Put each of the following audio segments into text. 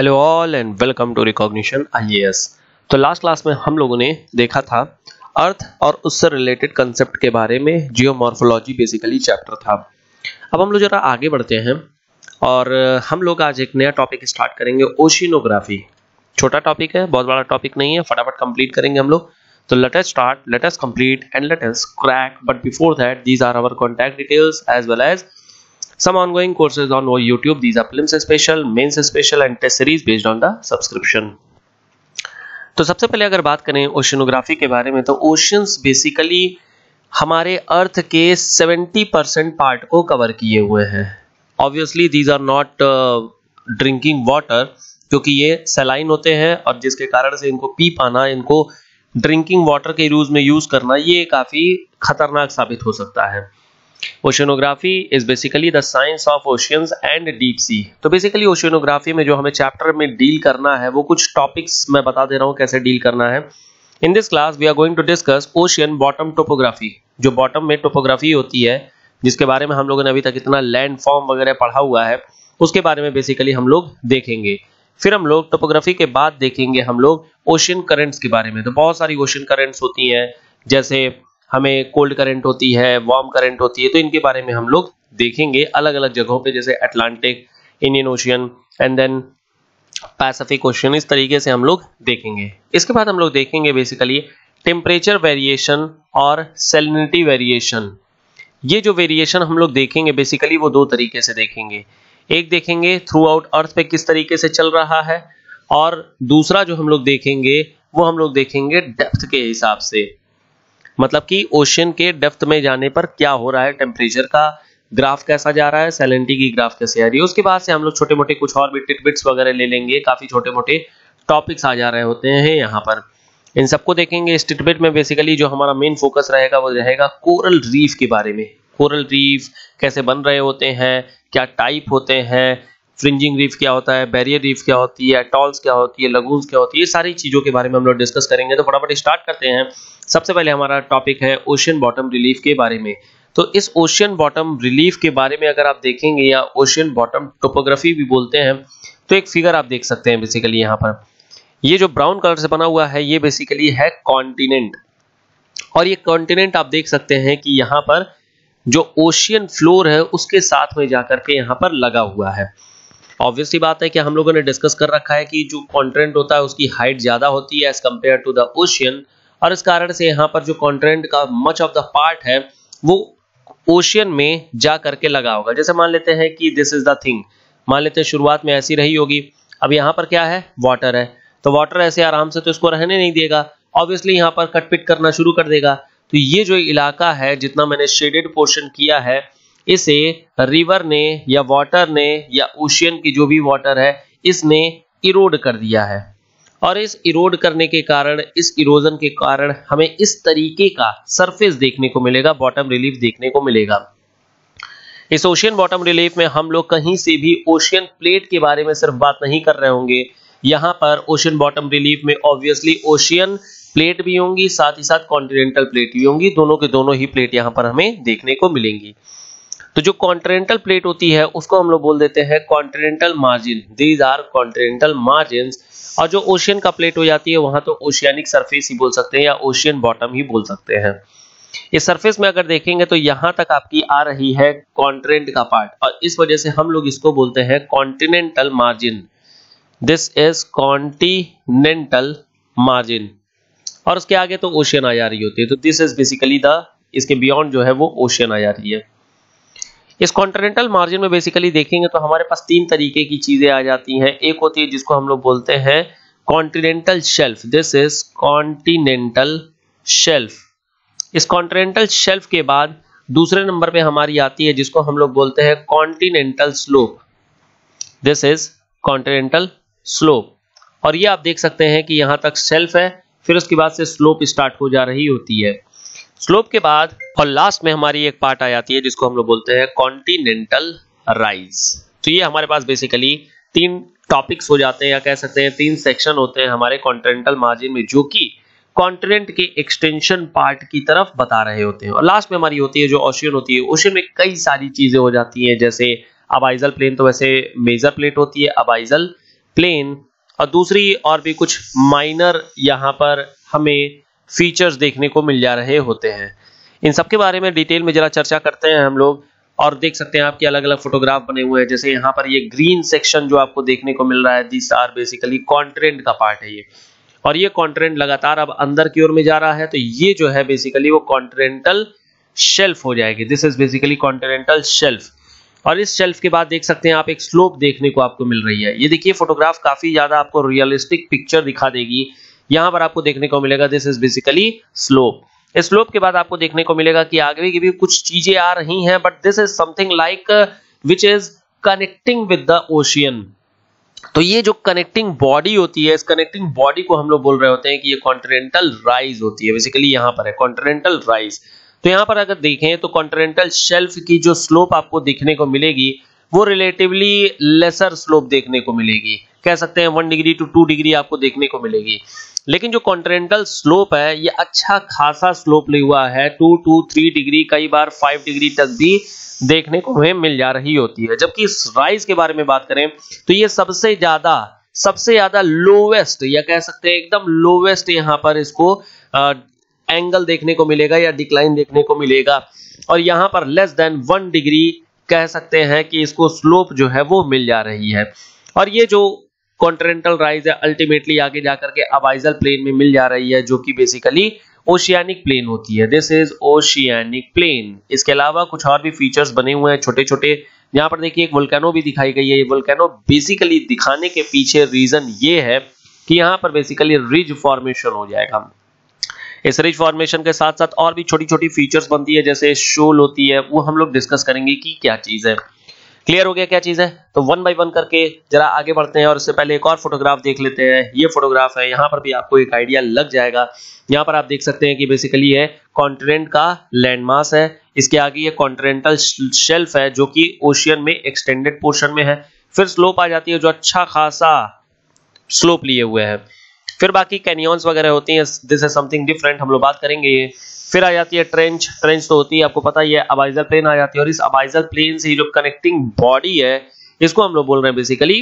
Hello all and welcome to recognition IAS. तो last class में हम लोगों ने देखा था अर्थ और उससे रिलेटेड कंसेप्ट के बारे में, जियोमॉर्फोलॉजी बेसिकली चैप्टर था। अब हम लोग जरा आगे बढ़ते हैं और हम लोग आज एक नया टॉपिक स्टार्ट करेंगे, ओशिनोग्राफी। छोटा टॉपिक है, बहुत बड़ा टॉपिक नहीं है, फटाफट कंप्लीट करेंगे हम लोग। तो let us start, let us complete and let us crack, but before that these are our contact details as well as some ongoing courses on YouTube. These are prelims special, mains special and test series based on the subscription. तो सबसे पहले अगर बात करें oceanography के बारे में, तो ओशियंस बेसिकली हमारे अर्थ के 70% पार्ट को कवर किए हुए हैं। Obviously these are not drinking water, क्योंकि ये सलाइन होते हैं और जिसके कारण से इनको पी पाना, इनको ड्रिंकिंग वाटर के यूज में यूज करना, ये काफी खतरनाक साबित हो सकता है। Oceanography is basically the science of oceans and deep sea. तो बेसिकली ओशिनोग्राफी में जो हमें चैप्टर में डील करना है, वो कुछ टॉपिक्स मैं बता दे रहा हूँ कैसे डील करना है। In this class we are going to discuss ocean bottom topography. जो बॉटम में टोपोग्राफी होती है, जिसके बारे में हम लोगों ने अभी तक इतना लैंड फॉर्म वगैरह पढ़ा हुआ है, उसके बारे में बेसिकली हम लोग देखेंगे। फिर हम लोग टोपोग्राफी के बाद देखेंगे हम लोग ओशियन करंट्स के बारे में। तो बहुत सारी ओशियन करंट्स होती हैं, जैसे हमें कोल्ड करंट होती है, वार्म करंट होती है, तो इनके बारे में हम लोग देखेंगे अलग अलग जगहों पे, जैसे Atlantic, Indian ocean and then Pacific ocean. इस तरीके से हम लोग देखेंगे। इसके बाद हम लोग देखेंगे बेसिकली टेम्परेचर वेरिएशन और सैलिनिटी वेरिएशन। ये जो वेरिएशन हम लोग देखेंगे बेसिकली वो दो तरीके से देखेंगे। एक देखेंगे थ्रू आउट अर्थ पे किस तरीके से चल रहा है, और दूसरा जो हम लोग देखेंगे वो हम लोग देखेंगे डेप्थ के हिसाब से, मतलब कि ओशियन के डेप्थ में जाने पर क्या हो रहा है, टेम्परेचर का ग्राफ कैसा जा रहा है, सैलिनिटी की ग्राफ कैसे आ रही है। उसके बाद से हम लोग छोटे मोटे कुछ और भी टिटबिट्स वगैरह ले लेंगे। काफी छोटे मोटे टॉपिक्स आ जा रहे होते हैं यहाँ पर, इन सबको देखेंगे। इस टिटबिट में बेसिकली जो हमारा मेन फोकस रहेगा वो रहेगा कोरल रीफ के बारे में। कोरल रीफ कैसे बन रहे होते हैं, क्या टाइप होते हैं, फ्रिंजिंग रीफ क्या होता है, बैरियर रीफ क्या होती है, एटॉल्स क्या होती है, लगून्स क्या होती है, ये सारी चीजों के बारे में हम लोग डिस्कस करेंगे। तो फटाफट स्टार्ट करते हैं। सबसे पहले हमारा टॉपिक है ओशियन बॉटम रिलीफ के बारे में। तो इस ओशियन बॉटम रिलीफ के बारे में अगर आप देखेंगे, या ओशियन बॉटम टोपोग्राफी भी बोलते हैं, तो एक फिगर आप देख सकते हैं बेसिकली यहाँ पर। ये जो ब्राउन कलर से बना हुआ है, ये बेसिकली है कॉन्टिनेंट। और ये कॉन्टिनेंट आप देख सकते हैं कि यहाँ पर जो ओशियन फ्लोर है उसके साथ में जाकर के यहाँ पर लगा हुआ है। ऑब्वियसली बात है कि हम लोगों ने डिस्कस कर रखा है कि जो कॉन्टिनेंट होता है उसकी हाइट ज्यादा होती है as compare to the ocean, और इस कारण से यहाँ पर जो कॉन्टिनेंट का मच ऑफ द पार्ट है वो ओशियन में जा करके लगा होगा। जैसे मान लेते हैं कि दिस इज द थिंग, मान लेते हैं शुरुआत में ऐसी रही होगी। अब यहाँ पर क्या है, वाटर है, तो वाटर ऐसे आराम से तो इसको रहने नहीं देगा, ऑब्वियसली यहाँ पर कटपिट करना शुरू कर देगा। तो ये जो इलाका है, जितना मैंने शेडेड पोर्शन किया है, इसे रिवर ने या वाटर ने या ओशियन की जो भी वाटर है, इसने इरोड कर दिया है। और इस इरोड करने के कारण, इस इरोजन के कारण हमें इस तरीके का सरफेस देखने को मिलेगा, बॉटम रिलीफ देखने को मिलेगा। इस ओशियन बॉटम रिलीफ में हम लोग कहीं से भी ओशियन प्लेट के बारे में सिर्फ बात नहीं कर रहे होंगे। यहाँ पर ओशियन बॉटम रिलीफ में ऑब्वियसली ओशियन प्लेट भी होंगी, साथ ही साथ कॉन्टिनेंटल प्लेट भी होंगी। दोनों के दोनों ही प्लेट यहाँ पर हमें देखने को मिलेंगी। तो जो कॉन्टिनेंटल प्लेट होती है उसको हम लोग बोल देते हैं continental margin. These are continental margins. और जो ओशियन का प्लेट हो जाती है, वहां तो ओशियानिक सरफेस ही बोल सकते हैं या ओशियन बॉटम ही बोल सकते हैं। इस सरफेस में अगर देखेंगे तो यहां तक आपकी आ रही है कॉन्टिनेंट का पार्ट, और इस वजह से हम लोग इसको बोलते हैं continental margin. This is continental margin. और उसके आगे तो ओशियन आ जा रही होती है, तो दिस इज बेसिकली द, इसके बियॉन्ड जो है वो ओशियन आ जा रही है। इस कॉन्टिनेंटल मार्जिन में बेसिकली देखेंगे तो हमारे पास तीन तरीके की चीजें आ जाती हैं। एक होती है जिसको हम लोग बोलते हैं continental shelf. This is continental shelf. इस कॉन्टिनेंटल शेल्फ के बाद दूसरे नंबर पे हमारी आती है जिसको हम लोग बोलते हैं continental slope. This is continental slope. और ये आप देख सकते हैं कि यहां तक शेल्फ है, फिर उसके बाद से स्लोप स्टार्ट हो जा रही होती है। स्लोप के बाद और लास्ट में हमारी एक पार्ट आ जाती है जिसको हम लोग बोलते हैं कॉन्टिनेंटल राइज। तो ये हमारे पास बेसिकली तीन टॉपिक्स हो जाते हैं, या कह सकते हैं तीन सेक्शन होते हैं हमारे कॉन्टिनेंटल मार्जिन में, जो कि कॉन्टिनेंट के एक्सटेंशन पार्ट की तरफ बता रहे होते हैं। और लास्ट में हमारी होती है जो ओशियन होती है। ओशियन में कई सारी चीजें हो जाती हैं, जैसे अबाइजल प्लेन, तो वैसे मेजर प्लेट होती है अबाइजल प्लेन और दूसरी और भी कुछ माइनर यहाँ पर हमें फीचर्स देखने को मिल जा रहे होते हैं। इन सब के बारे में डिटेल में जरा चर्चा करते हैं हम लोग। और देख सकते हैं आपके अलग अलग फोटोग्राफ बने हुए हैं, जैसे यहाँ पर ये ग्रीन सेक्शन जो आपको देखने को मिल रहा है, दिस आर बेसिकली कॉन्ट्रेंट का पार्ट है ये, और ये कॉन्ट्रेंट लगातार अब अंदर की ओर में जा रहा है, तो ये जो है बेसिकली वो कॉन्टिनेंटल शेल्फ हो जाएगी। This is basically continental shelf. और इस शेल्फ के बाद देख सकते हैं आप एक स्लोप देखने को आपको मिल रही है। ये देखिए फोटोग्राफ काफी ज्यादा आपको रियलिस्टिक पिक्चर दिखा देगी। यहाँ पर आपको देखने को मिलेगा दिस इज बेसिकली स्लोप। इस स्लोप के बाद आपको देखने को मिलेगा कि आगे की भी कुछ चीजें आ रही हैं, but this is something like which is connecting with the ocean. तो ये जो कनेक्टिंग बॉडी होती है, इस कनेक्टिंग बॉडी को हम लोग बोल रहे होते हैं कि ये कॉन्टिनेंटल राइज होती है। बेसिकली यहाँ पर है कॉन्टिनेंटल राइज। तो यहाँ पर अगर देखें तो कॉन्टिनेंटल शेल्फ की जो स्लोप आपको देखने को मिलेगी वो रिलेटिवली लेसर स्लोप देखने को मिलेगी। कह सकते हैं 1 डिग्री टू 2 डिग्री आपको देखने को मिलेगी। लेकिन जो कॉन्टिनेंटल स्लोप है ये अच्छा खासा स्लोप लिया हुआ है, 2 to 3 डिग्री, कई बार 5 डिग्री तक भी देखने को हमें मिल जा रही होती है। जबकि इस राइज के बारे में बात करें तो ये सबसे ज्यादा लोवेस्ट, या कह सकते हैं एकदम लोवेस्ट यहाँ पर इसको एंगल देखने को मिलेगा या डिक्लाइन देखने को मिलेगा। और यहाँ पर लेस देन 1 डिग्री कह सकते हैं कि इसको स्लोप जो है वो मिल जा रही है। और ये जो कॉन्टिनेंटल राइज है अल्टीमेटली आगे जाकर के अबाइजल प्लेन में मिल जा रही है, जो कि बेसिकली ओशियानिक प्लेन होती है। This is oceanic plain. इसके अलावा कुछ और भी फीचर्स बने हुए हैं छोटे छोटे। यहाँ पर देखिए एक वोल्केनो भी दिखाई गई है। ये वोल्केनो बेसिकली दिखाने के पीछे रीजन ये है कि यहाँ पर बेसिकली रिज फॉर्मेशन हो जाएगा। इस रिज फॉर्मेशन के साथ साथ और भी छोटी छोटी फीचर्स बनती है, जैसे शोल होती है, वो हम लोग डिस्कस करेंगे कि क्या चीज है। क्लियर हो गया क्या चीज है? तो 1 बाय 1 करके जरा आगे बढ़ते हैं और इससे पहले एक और फोटोग्राफ देख लेते हैं। ये फोटोग्राफ है, यहाँ पर भी आपको एक आइडिया लग जाएगा। यहाँ पर आप देख सकते हैं कि बेसिकली ये कॉन्टिनेंट का लैंडमास है। इसके आगे ये कॉन्टिनेंटल शेल्फ है जो कि ओशियन में एक्सटेंडेड पोर्शन में है। फिर स्लोप आ जाती है जो अच्छा खासा स्लोप लिए हुए है। फिर बाकी कैनियंस वगैरह होती हैं, दिस इज समथिंग डिफरेंट, हम लोग बात करेंगे ये। फिर आ जाती है ट्रेंच। ट्रेंच तो होती है आपको पता ही है, अबाइजल प्लेन आ जाती है। और इस अबाइजल प्लेन से जो कनेक्टिंग बॉडी है इसको हम लोग बोल रहे हैं basically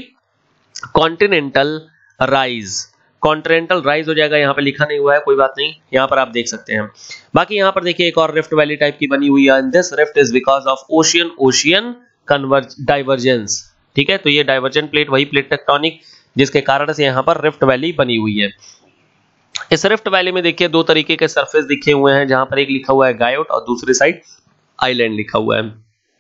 continental rise. Continental rise हो जाएगा, यहाँ पे लिखा नहीं हुआ है, कोई बात नहीं, यहाँ पर आप देख सकते हैं। बाकी यहाँ पर देखिए एक और रिफ्ट वैली टाइप की बनी हुई है। This rift is because of ocean divergence. ठीक है, तो ये डाइवर्जेंट प्लेट, वही प्लेट टेक्टोनिक जिसके कारण से यहाँ पर रिफ्ट वैली बनी हुई है। इस रिफ्ट वैली में देखिए 2 तरीके के सरफेस दिखे हुए हैं, जहां पर एक लिखा हुआ है गायोट और दूसरी साइड आइलैंड लिखा हुआ है।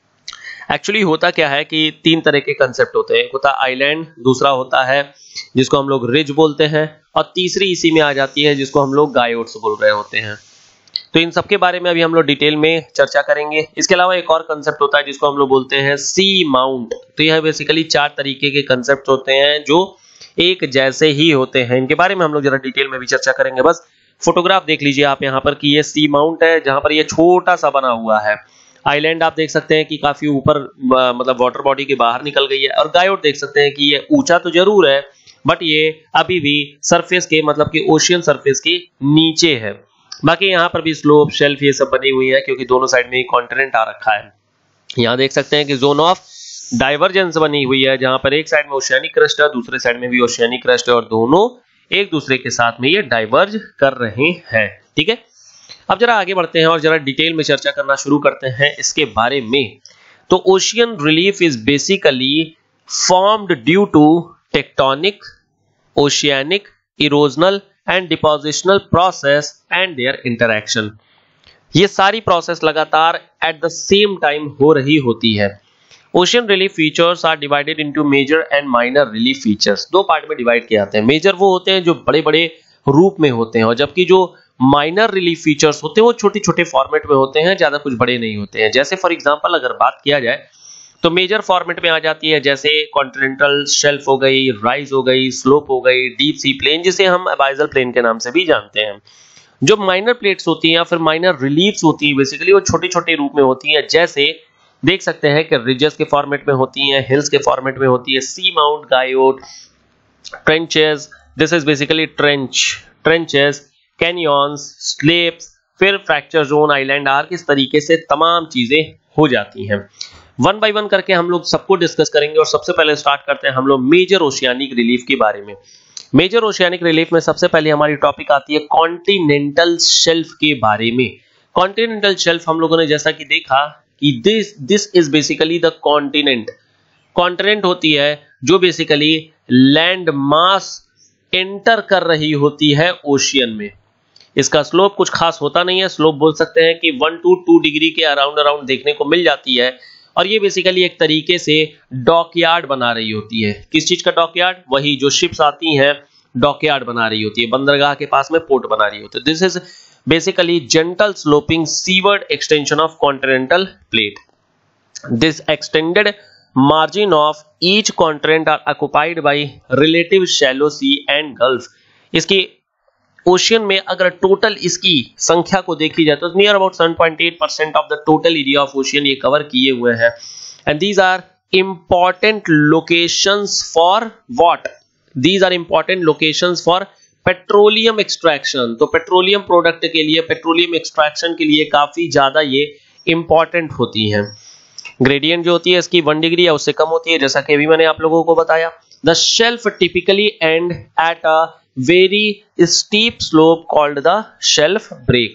एक्चुअली होता क्या है कि 3 तरह के कंसेप्ट होते हैं। एक होता है आइलैंड, दूसरा होता है जिसको हम लोग रिज बोलते हैं, और तीसरी इसी में आ जाती है जिसको हम लोग गायोट्स बोल रहे होते हैं। तो इन सब के बारे में अभी हम लोग डिटेल में चर्चा करेंगे। इसके अलावा एक और कंसेप्ट होता है जिसको हम लोग बोलते हैं सी माउंट। तो यह बेसिकली 4 तरीके के कंसेप्ट होते हैं जो एक जैसे ही होते हैं। इनके बारे में हम लोग जरा डिटेल में भी चर्चा करेंगे। बस फोटोग्राफ देख लीजिए आप यहाँ पर कि ये सी माउंट है, जहां पर ये छोटा सा बना हुआ है। आइलैंड आप देख सकते हैं कि काफी ऊपर मतलब वाटर बॉडी के बाहर निकल गई है। और गायोट देख सकते हैं कि ये ऊंचा तो जरूर है, बट ये अभी भी सरफेस के मतलब कि ओशियन सरफेस के नीचे है। बाकी यहाँ पर भी स्लोप, शेल्फ ये सब बनी हुई है, क्योंकि दोनों साइड में ही कॉन्टिनेंट आ रखा है। यहाँ देख सकते हैं कि जोन ऑफ डाइवर्जेंस बनी हुई है, जहां पर एक साइड में ओशियानिक क्रस्ट है, दूसरे साइड में भी ओशियानिक क्रस्ट है, और दोनों एक दूसरे के साथ में ये डाइवर्ज कर रहे हैं। ठीक है, अब जरा आगे बढ़ते हैं और जरा डिटेल में चर्चा करना शुरू करते हैं इसके बारे में। तो ocean relief is basically formed due to tectonic, oceanic, erosional and depositional process and their interaction. ये सारी प्रोसेस लगातार एट द सेम टाइम हो रही होती है। Ocean relief features are divided into major and minor relief features. 2 part में divide किए जाते हैं। मेजर वो होते हैं जो बड़े बड़े रूप में होते हैं, और जबकि जो माइनर रिलीफ फीचर्स होते हैं वो छोटे छोटे फॉर्मेट में होते हैं, ज्यादा कुछ बड़े नहीं होते हैं। जैसे फॉर एग्जांपल अगर बात किया जाए तो मेजर फॉर्मेट में आ जाती है, जैसे कॉन्टिनेंटल शेल्फ हो गई, राइज हो गई, स्लोप हो गई, डीप सी प्लेन जिसे हम अबाइजल प्लेन के नाम से भी जानते हैं। जो माइनर प्लेट्स होती हैं या फिर माइनर रिलीफ्स होती हैं बेसिकली वो छोटे छोटे रूप में होती हैं। जैसे देख सकते हैं कि रिजेस के फॉर्मेट में होती हैं, हिल्स के फॉर्मेट में होती है, sea mount, guyot, trenches, this is basically trenches, canyons, slopes, फिर फ्रैक्चर जोन, आइलैंड आर्क, इस तरीके से तमाम चीजें हो जाती हैं। वन बाय वन करके हम लोग सबको डिस्कस करेंगे और सबसे पहले स्टार्ट करते हैं हम लोग मेजर ओशियानिक रिलीफ के बारे में। मेजर ओशियानिक रिलीफ में सबसे पहले हमारी टॉपिक आती है कॉन्टिनेंटल शेल्फ के बारे में। कॉन्टिनेंटल शेल्फ हम लोगों ने जैसा कि देखा कि this is basically the continent. Continent होती है जो बेसिकली लैंड मास एंटर कर रही होती है ओशियन में। इसका स्लोप कुछ खास होता नहीं है, स्लोप बोल सकते हैं कि 1 to 2 डिग्री के अराउंड देखने को मिल जाती है। और ये बेसिकली एक तरीके से डॉकयार्ड बना रही होती है। किस चीज का डॉकयार्ड? वही जो शिप्स आती हैं डॉकयार्ड बना रही होती है, बंदरगाह के पास में पोर्ट बना रही होती है। This is basically gentle sloping seaward extension of continental plate. This extended margin of each continent are occupied by relative shallow sea and gulf। इसकी ओशियन में अगर टोटल इसकी संख्या को देखी जाए तो near about 7.8% of the total area of ocean ये कवर किए हुए हैं। And these are important locations for what? These are important locations for petroleum extraction. तो पेट्रोलियम प्रोडक्ट के लिए, पेट्रोलियम एक्सट्रैक्शन के लिए काफी ज्यादा ये इंपॉर्टेंट होती हैं। ग्रेडियंट जो होती है इसकी 1 डिग्री या उससे कम होती है, जैसा कि अभी मैंने आप लोगों को बताया। The shelf typically and at a very steep slope called the shelf break.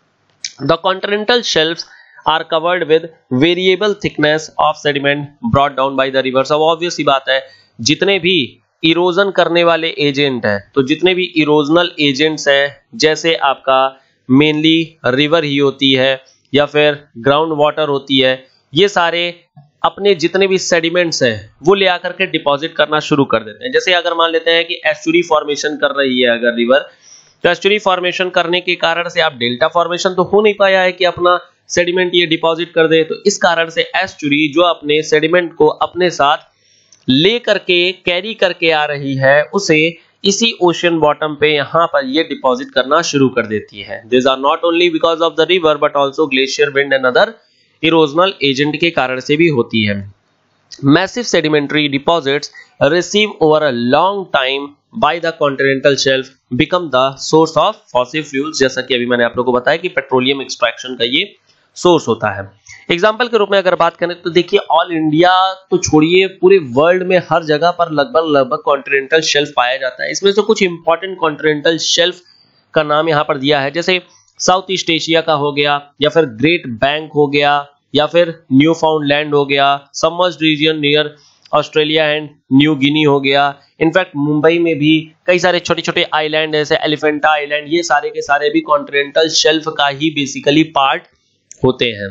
The continental shelfs are covered with variable thickness of sediment brought down by the rivers. अब ऑब्वियस सी बात है, जितने भी इरोजन करने वाले एजेंट है, तो जितने भी इरोजनल एजेंट्स हैं, जैसे आपका मेनली रिवर ही होती है या फिर ग्राउंड वाटर होती है, ये सारे अपने जितने भी सेडिमेंट्स हैं वो ले आकर के डिपॉजिट करना शुरू कर देते हैं। जैसे अगर मान लेते हैं कि एस्चुरी फॉर्मेशन कर रही है अगर रिवर, तो एस्चुरी फॉर्मेशन करने के कारण से आप डेल्टा फॉर्मेशन तो हो नहीं पाया है कि अपना सेडिमेंट ये डिपॉजिट कर दे, तो इस कारण से एस्चुरी जो अपने सेडिमेंट को अपने साथ ले करके कैरी करके आ रही है, उसे इसी ओशन बॉटम पे यहाँ पर ये डिपॉजिट करना शुरू कर देती है। This are not only because of the river but also glacier, wind and other erosional agent के कारण से भी होती है। Massive sedimentary deposits receive over a long time by the continental shelf become the source of fossil fuels. जैसा कि अभी मैंने आप लोगों को बताया कि पेट्रोलियम एक्सट्रैक्शन का ये सोर्स होता है। एग्जाम्पल के रूप में अगर बात करें तो देखिए, ऑल इंडिया तो छोड़िए, पूरे वर्ल्ड में हर जगह पर लगभग कॉन्टिनेंटल शेल्फ पाया जाता है। इसमें से कुछ इंपॉर्टेंट कॉन्टिनेंटल शेल्फ का नाम यहाँ पर दिया है, जैसे साउथ ईस्ट एशिया का हो गया, या फिर ग्रेट बैंक हो गया, या फिर न्यू फाउंडलैंड हो गया, submerged region near Australia and New Guinea हो गया। इनफैक्ट मुंबई में भी कई सारे छोटे छोटे आइलैंड जैसे एलिफेंटा आइलैंड, ये सारे के सारे भी कॉन्टिनेंटल शेल्फ का ही बेसिकली पार्ट होते हैं।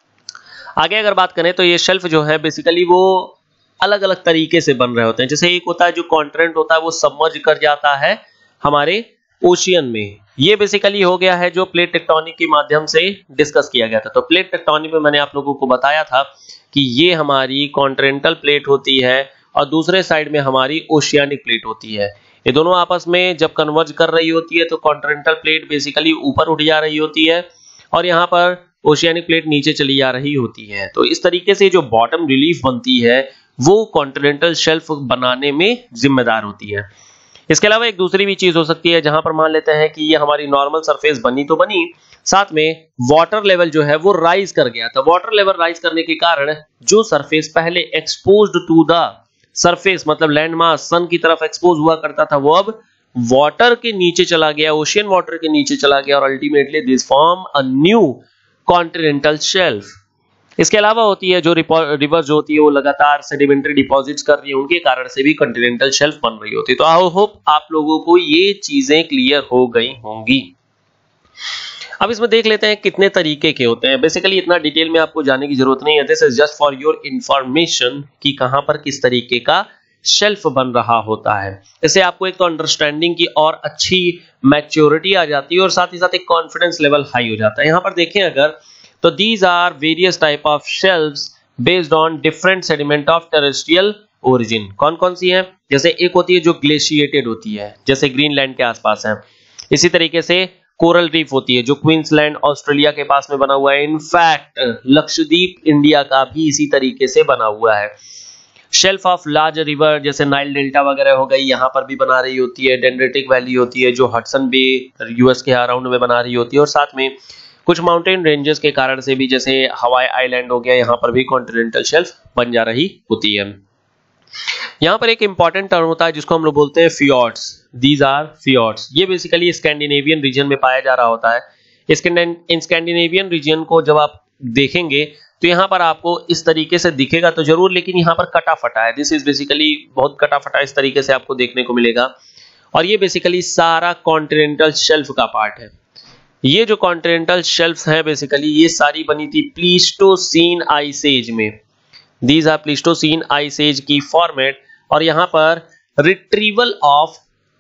आगे अगर बात करें तो ये शेल्फ जो है बेसिकली वो अलग अलग तरीके से बन रहे होते हैं। जैसे एक होता है जो कॉन्टिनेंट होता है वो सबमर्ज कर जाता है हमारे ओशियन में, ये बेसिकली हो गया है जो प्लेट टेक्टोनिक के माध्यम से डिस्कस किया गया था। तो प्लेट टेक्टोनिक में मैंने आप लोगों को बताया था कि ये हमारी कॉन्टिनेंटल प्लेट होती है और दूसरे साइड में हमारी ओशियानिक प्लेट होती है। ये दोनों आपस में जब कन्वर्ज कर रही होती है तो कॉन्टिनेंटल प्लेट बेसिकली ऊपर उठ जा रही होती है और यहाँ पर ओशियानिक प्लेट नीचे चली जा रही होती है। तो इस तरीके से जो बॉटम रिलीफ बनती है वो कॉन्टिनेंटल शेल्फ बनाने में जिम्मेदार होती है। इसके अलावा एक दूसरी भी चीज हो सकती है, जहां पर मान लेते हैं कि ये हमारी नॉर्मल सरफेस बनी तो बनी, साथ में वाटर लेवल जो है वो राइज कर गया। तो वाटर लेवल राइज करने के कारण जो सरफेस पहले एक्सपोज्ड टू द सरफेस, मतलब लैंड मास सन की तरफ एक्सपोज हुआ करता था, वो अब वाटर के नीचे चला गया, ओशियन वाटर के नीचे चला गया और ultimately this form a new continental shelf. इसके अलावा होती है जो रिवर जो होती है वो लगातार सेडिमेंट्री डिपॉजिट्स कर रही है, उनके कारण से भी कॉन्टिनेंटल शेल्फ बन रही होती है। तो आई होप आप लोगों को ये चीजें क्लियर हो गई होंगी। अब इसमें देख लेते हैं कितने तरीके के होते हैं। बेसिकली इतना डिटेल में आपको जाने की जरूरत नहीं है, this is just for your information कि कहां पर किस तरीके का शेल्फ बन रहा होता है। इससे आपको एक तो अंडरस्टैंडिंग की और अच्छी मैच्योरिटी आ जाती है और साथ ही साथ एक कॉन्फिडेंस लेवल हाई हो जाता है। यहाँ पर देखें अगर तो these are various type of shelves based on different sediment of terrestrial origin। कौन कौन सी है? जैसे एक होती है जो ग्लेशिएटेड होती है, जैसे ग्रीनलैंड के आसपास है। इसी तरीके से कोरल रीफ होती है जो क्वींसलैंड ऑस्ट्रेलिया के पास में बना हुआ है। इनफैक्ट लक्षद्वीप इंडिया का भी इसी तरीके से बना हुआ है। शेल्फ ऑफ लार्ज रिवर जैसे नाइल डेल्टा वगैरह हो गई, यहाँ पर भी बना रही होती है। डेंड्रेटिक वैली होती है जो हडसन बे यूएस के अराउंड में बना रही होती है। और साथ में कुछ माउंटेन रेंजेस के कारण से भी, जैसे हवाई आइलैंड हो गया, यहाँ पर भी कॉन्टिनेंटल शेल्फ बन जा रही होती है। यहाँ पर एक इंपॉर्टेंट टर्म होता है जिसको हम लोग बोलते हैं फियोर्ड्स। These are फियोर्ड्स। ये बेसिकली स्कैंडिनेवियन रीजन में पाया जा रहा होता है। इन स्कैंडिनेवियन रीजन को जब आप देखेंगे तो यहाँ पर आपको इस तरीके से दिखेगा तो जरूर, लेकिन यहाँ पर कटा फटा है। दिस इज बेसिकली बहुत कटा फटा इस तरीके से आपको देखने को मिलेगा, और ये बेसिकली सारा कॉन्टिनेंटल शेल्फ का पार्ट है। ये जो कॉन्टिनेंटल शेल्फ है बेसिकली ये सारी बनी थी प्लीस्टोसीन आइस एज में। These are Pleistocene ice age की फॉर्मेट, और यहाँ पर रिट्रीवल ऑफ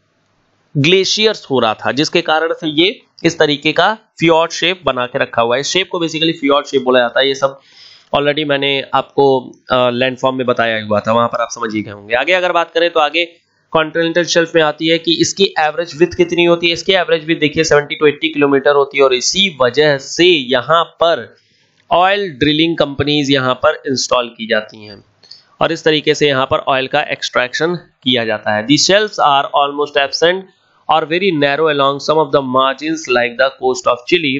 ग्लेशियर्स हो रहा था, जिसके कारण से ये इस तरीके का फियोर्ड शेप बना के रखा हुआ है। इस शेप को बेसिकली फियोर्ड शेप बोला जाता है। ये सब ऑलरेडी मैंने आपको लैंडफॉर्म में बताया हुआ था, वहां पर आप समझ ही गए होंगे। आगे अगर बात करें तो आगे कॉन्टिनेंटल शेल्फ में आती है कि इसकी एवरेज विड्थ कितनी होती है। इसकी एवरेज विड्थ देखिए 70 to 80 किलोमीटर होती है, और इसी वजह से यहाँ पर ऑयल ड्रिलिंग कंपनीज यहाँ पर इंस्टॉल की जाती हैं, और इस तरीके से यहाँ पर ऑयल का एक्सट्रैक्शन किया जाता है। The shelfs are almost absent और very narrow along some of the margins like the coast of Chile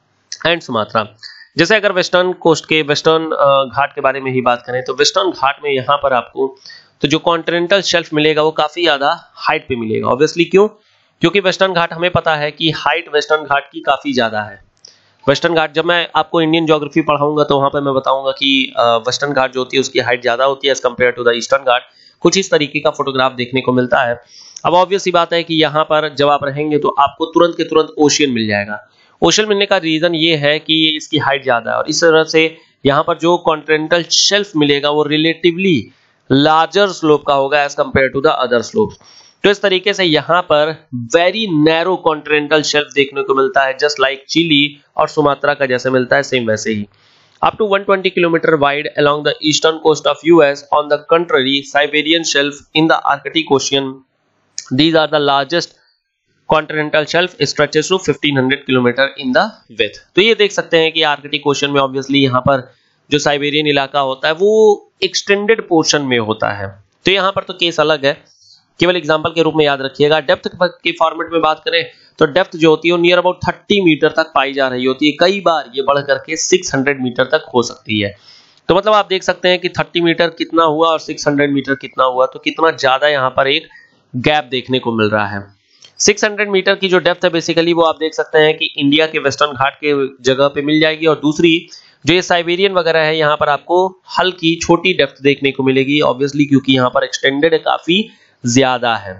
and Sumatra. जैसे अगर वेस्टर्न कोस्ट के, वेस्टर्न घाट के बारे में ही बात करें तो वेस्टर्न घाट में यहाँ पर आपको तो जो कॉन्टिनेंटल शेल्फ मिलेगा वो काफी ज्यादा हाइट पे मिलेगा। ऑब्वियसली क्यों? क्योंकि वेस्टर्न घाट हमें पता है कि हाइट वेस्टर्न घाट की काफी ज्यादा है। वेस्टर्न घाट, जब मैं आपको इंडियन ज्योग्राफी पढ़ाऊंगा तो वहां पे मैं बताऊंगा कि वेस्टर्न घाट जो होती है उसकी हाइट ज्यादा होती है as compare to the eastern Ghat. कुछ इस तरीके का फोटोग्राफ देखने को मिलता है। अब ऑब्वियस सी बात है कि यहाँ पर जब आप रहेंगे तो आपको तुरंत के तुरंत ओशियन मिल जाएगा। ओशियन मिलने का रीजन ये है कि ये इसकी हाइट ज्यादा है, और इस तरह से यहाँ पर जो कॉन्टिनेंटल शेल्फ मिलेगा वो रिलेटिवली लार्जर स्लोप का होगा as compare to the other slope. तो इस तरीके से यहाँ पर वेरी नैरो कॉन्टिनेंटल शेल्फ देखने को मिलता है, जस्ट लाइक चिली और सुमात्रा का जैसे मिलता है सेम वैसे ही। Up to 120 kilometer wide along the eastern coast of US. On the contrary, Siberian shelf in the Arctic Ocean. These are the largest continental shelf. Stretches to 1500 kilometer in the width. तो ये देख सकते हैं कि Arctic ocean में obviously यहाँ पर जो साइबेरियन इलाका होता है वो एक्सटेंडेड पोर्शन में होता है। तो यहाँ पर तो केस अलग है, केवल एग्जांपल के रूप में याद रखिएगा। डेप्थ के फॉर्मेट में बात करें तो डेप्थ जो होती है वो नियर अबाउट 30 मीटर तक पाई जा रही होती है। कई बार ये बढ़ करके 600 मीटर तक हो सकती है। तो मतलब आप देख सकते हैं कि 30 मीटर कितना हुआ और 600 मीटर कितना हुआ, तो कितना ज्यादा यहाँ पर एक गैप देखने को मिल रहा है। 600 मीटर की जो डेप्थ है बेसिकली वो आप देख सकते हैं कि इंडिया के वेस्टर्न घाट के जगह पे मिल जाएगी, और दूसरी जो ये साइबेरियन वगैरह है यहाँ पर आपको हल्की छोटी डेप्थ देखने को मिलेगी, ऑब्वियसली क्योंकि यहाँ पर एक्सटेंडेड काफी ज्यादा है।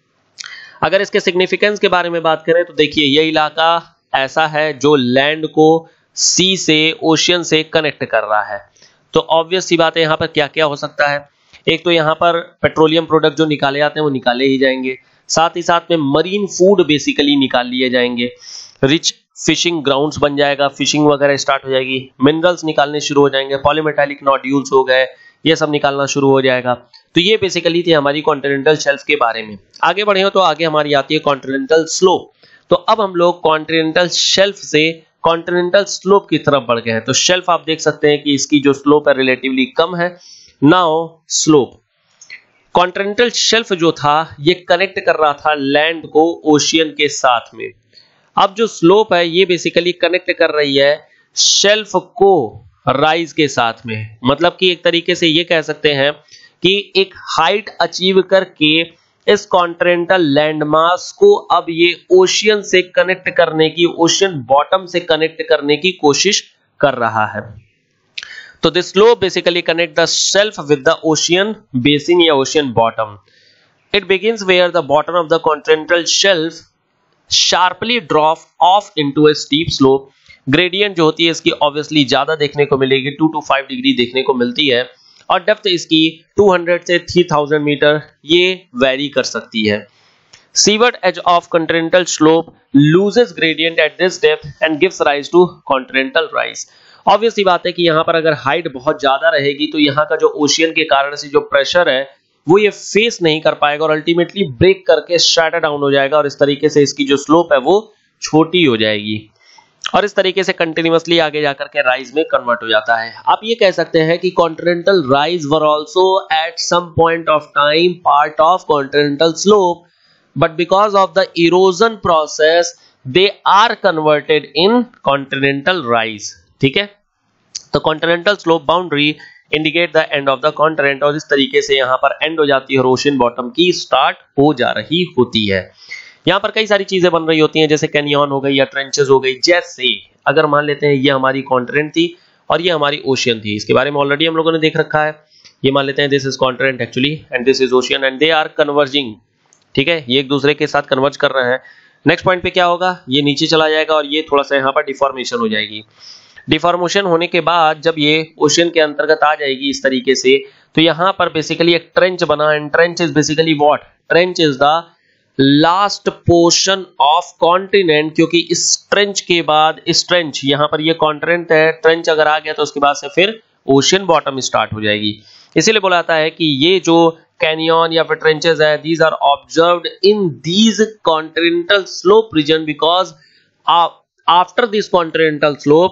अगर इसके सिग्निफिकेंस के बारे में बात करें तो देखिए ये इलाका ऐसा है जो लैंड को सी से, ओशियन से कनेक्ट कर रहा है। तो ऑब्वियस सी बात है यहाँ पर क्या क्या हो सकता है। एक तो यहाँ पर पेट्रोलियम प्रोडक्ट जो निकाले जाते हैं वो निकाले ही जाएंगे, साथ ही साथ में मरीन फूड बेसिकली निकाल लिए जाएंगे, रिच फिशिंग ग्राउंड्स बन जाएगा, फिशिंग वगैरह स्टार्ट हो जाएगी, मिनरल्स निकालने शुरू हो जाएंगे, पॉलीमेटालिक नोड्यूल्स हो गए, ये सब निकालना शुरू हो जाएगा। तो ये बेसिकली थी हमारी कॉन्टिनेंटल शेल्फ के बारे में। आगे बढ़े हो तो आगे हमारी आती है कॉन्टिनेंटल स्लोप। तो अब हम लोग कॉन्टिनेंटल शेल्फ से कॉन्टिनेंटल स्लोप की तरफ बढ़ गए हैं। तो शेल्फ आप देख सकते हैं कि इसकी जो स्लोप है रिलेटिवली कम है। नाउ स्लोप, कॉन्टिनेंटल शेल्फ जो था ये कनेक्ट कर रहा था लैंड को ओशियन के साथ में। अब जो स्लोप है ये बेसिकली कनेक्ट कर रही है शेल्फ को राइज के साथ में। मतलब कि एक तरीके से ये कह सकते हैं कि एक हाइट अचीव करके इस कॉन्टिनेंटल लैंडमास को अब ये ओशियन से कनेक्ट करने की, ओशियन बॉटम से कनेक्ट करने की कोशिश कर रहा है। तो this slope basically connect the shelf with the ocean basin या ocean bottom. It begins where the bottom of the continental shelf sharply drop off into a steep slope. Gradient जो होती है इसकी ऑब्वियसली ज्यादा देखने को मिलेगी, 2 to 5 डिग्री देखने को मिलती है, और डेप्थ इसकी 200 से 3000 मीटर ये वेरी कर सकती है। Seaward edge of continental slope loses gradient at this depth and gives rise to continental rise. Obvious सी बात है कि यहाँ पर अगर हाइट बहुत ज्यादा रहेगी तो यहाँ का जो ओशियन के कारण से जो प्रेशर है वो ये फेस नहीं कर पाएगा और अल्टीमेटली ब्रेक करके स्ट्रैटा डाउन हो जाएगा, और इस तरीके से इसकी जो स्लोप है वो छोटी हो जाएगी, और इस तरीके से कंटिन्यूअसली आगे जाकर के राइज में कन्वर्ट हो जाता है। आप ये कह सकते हैं कि continental rise were also at some point of time part of continental slope, but because of the erosion process they are converted in continental rise. ठीक है, तो continental slope boundary indicate the end of the continent, और इस तरीके से यहाँ पर and हो जाती है और ओशन बॉटम की स्टार्ट हो जा रही होती है। यहाँ पर कई सारी चीजें बन रही होती हैं, जैसे कैनियन हो गई या ट्रेंचेस हो गई। जैसे अगर मान लेते हैं ये हमारी कॉन्टिनेंट थी और ये हमारी ओशियन थी, इसके बारे में ऑलरेडी हम लोगों ने देख रखा है। ये मान लेते हैं this is continent actually and this is ocean and they are converging. ठीक है, ये एक दूसरे के साथ कन्वर्ज कर रहे हैं। नेक्स्ट पॉइंट पे क्या होगा, ये नीचे चला जाएगा और ये थोड़ा सा यहाँ पर डिफॉर्मेशन हो जाएगी। डिफॉर्मेशन होने के बाद जब ये ओशन के अंतर्गत आ जाएगी इस तरीके से, तो यहाँ पर बेसिकली एक ट्रेंच बना, and trench is basically what, trench is the last portion of continent, क्योंकि इस ट्रेंच के बाद इस ट्रेंच, यहाँ पर ये कॉन्टिनेंट है, ट्रेंच अगर आ गया तो उसके बाद से फिर ओशन बॉटम स्टार्ट हो जाएगी। इसीलिए बोला जाता है कि ये जो कैनियन या फिर ट्रेंचेस है, these are observed in these continental slope region because after this continental slope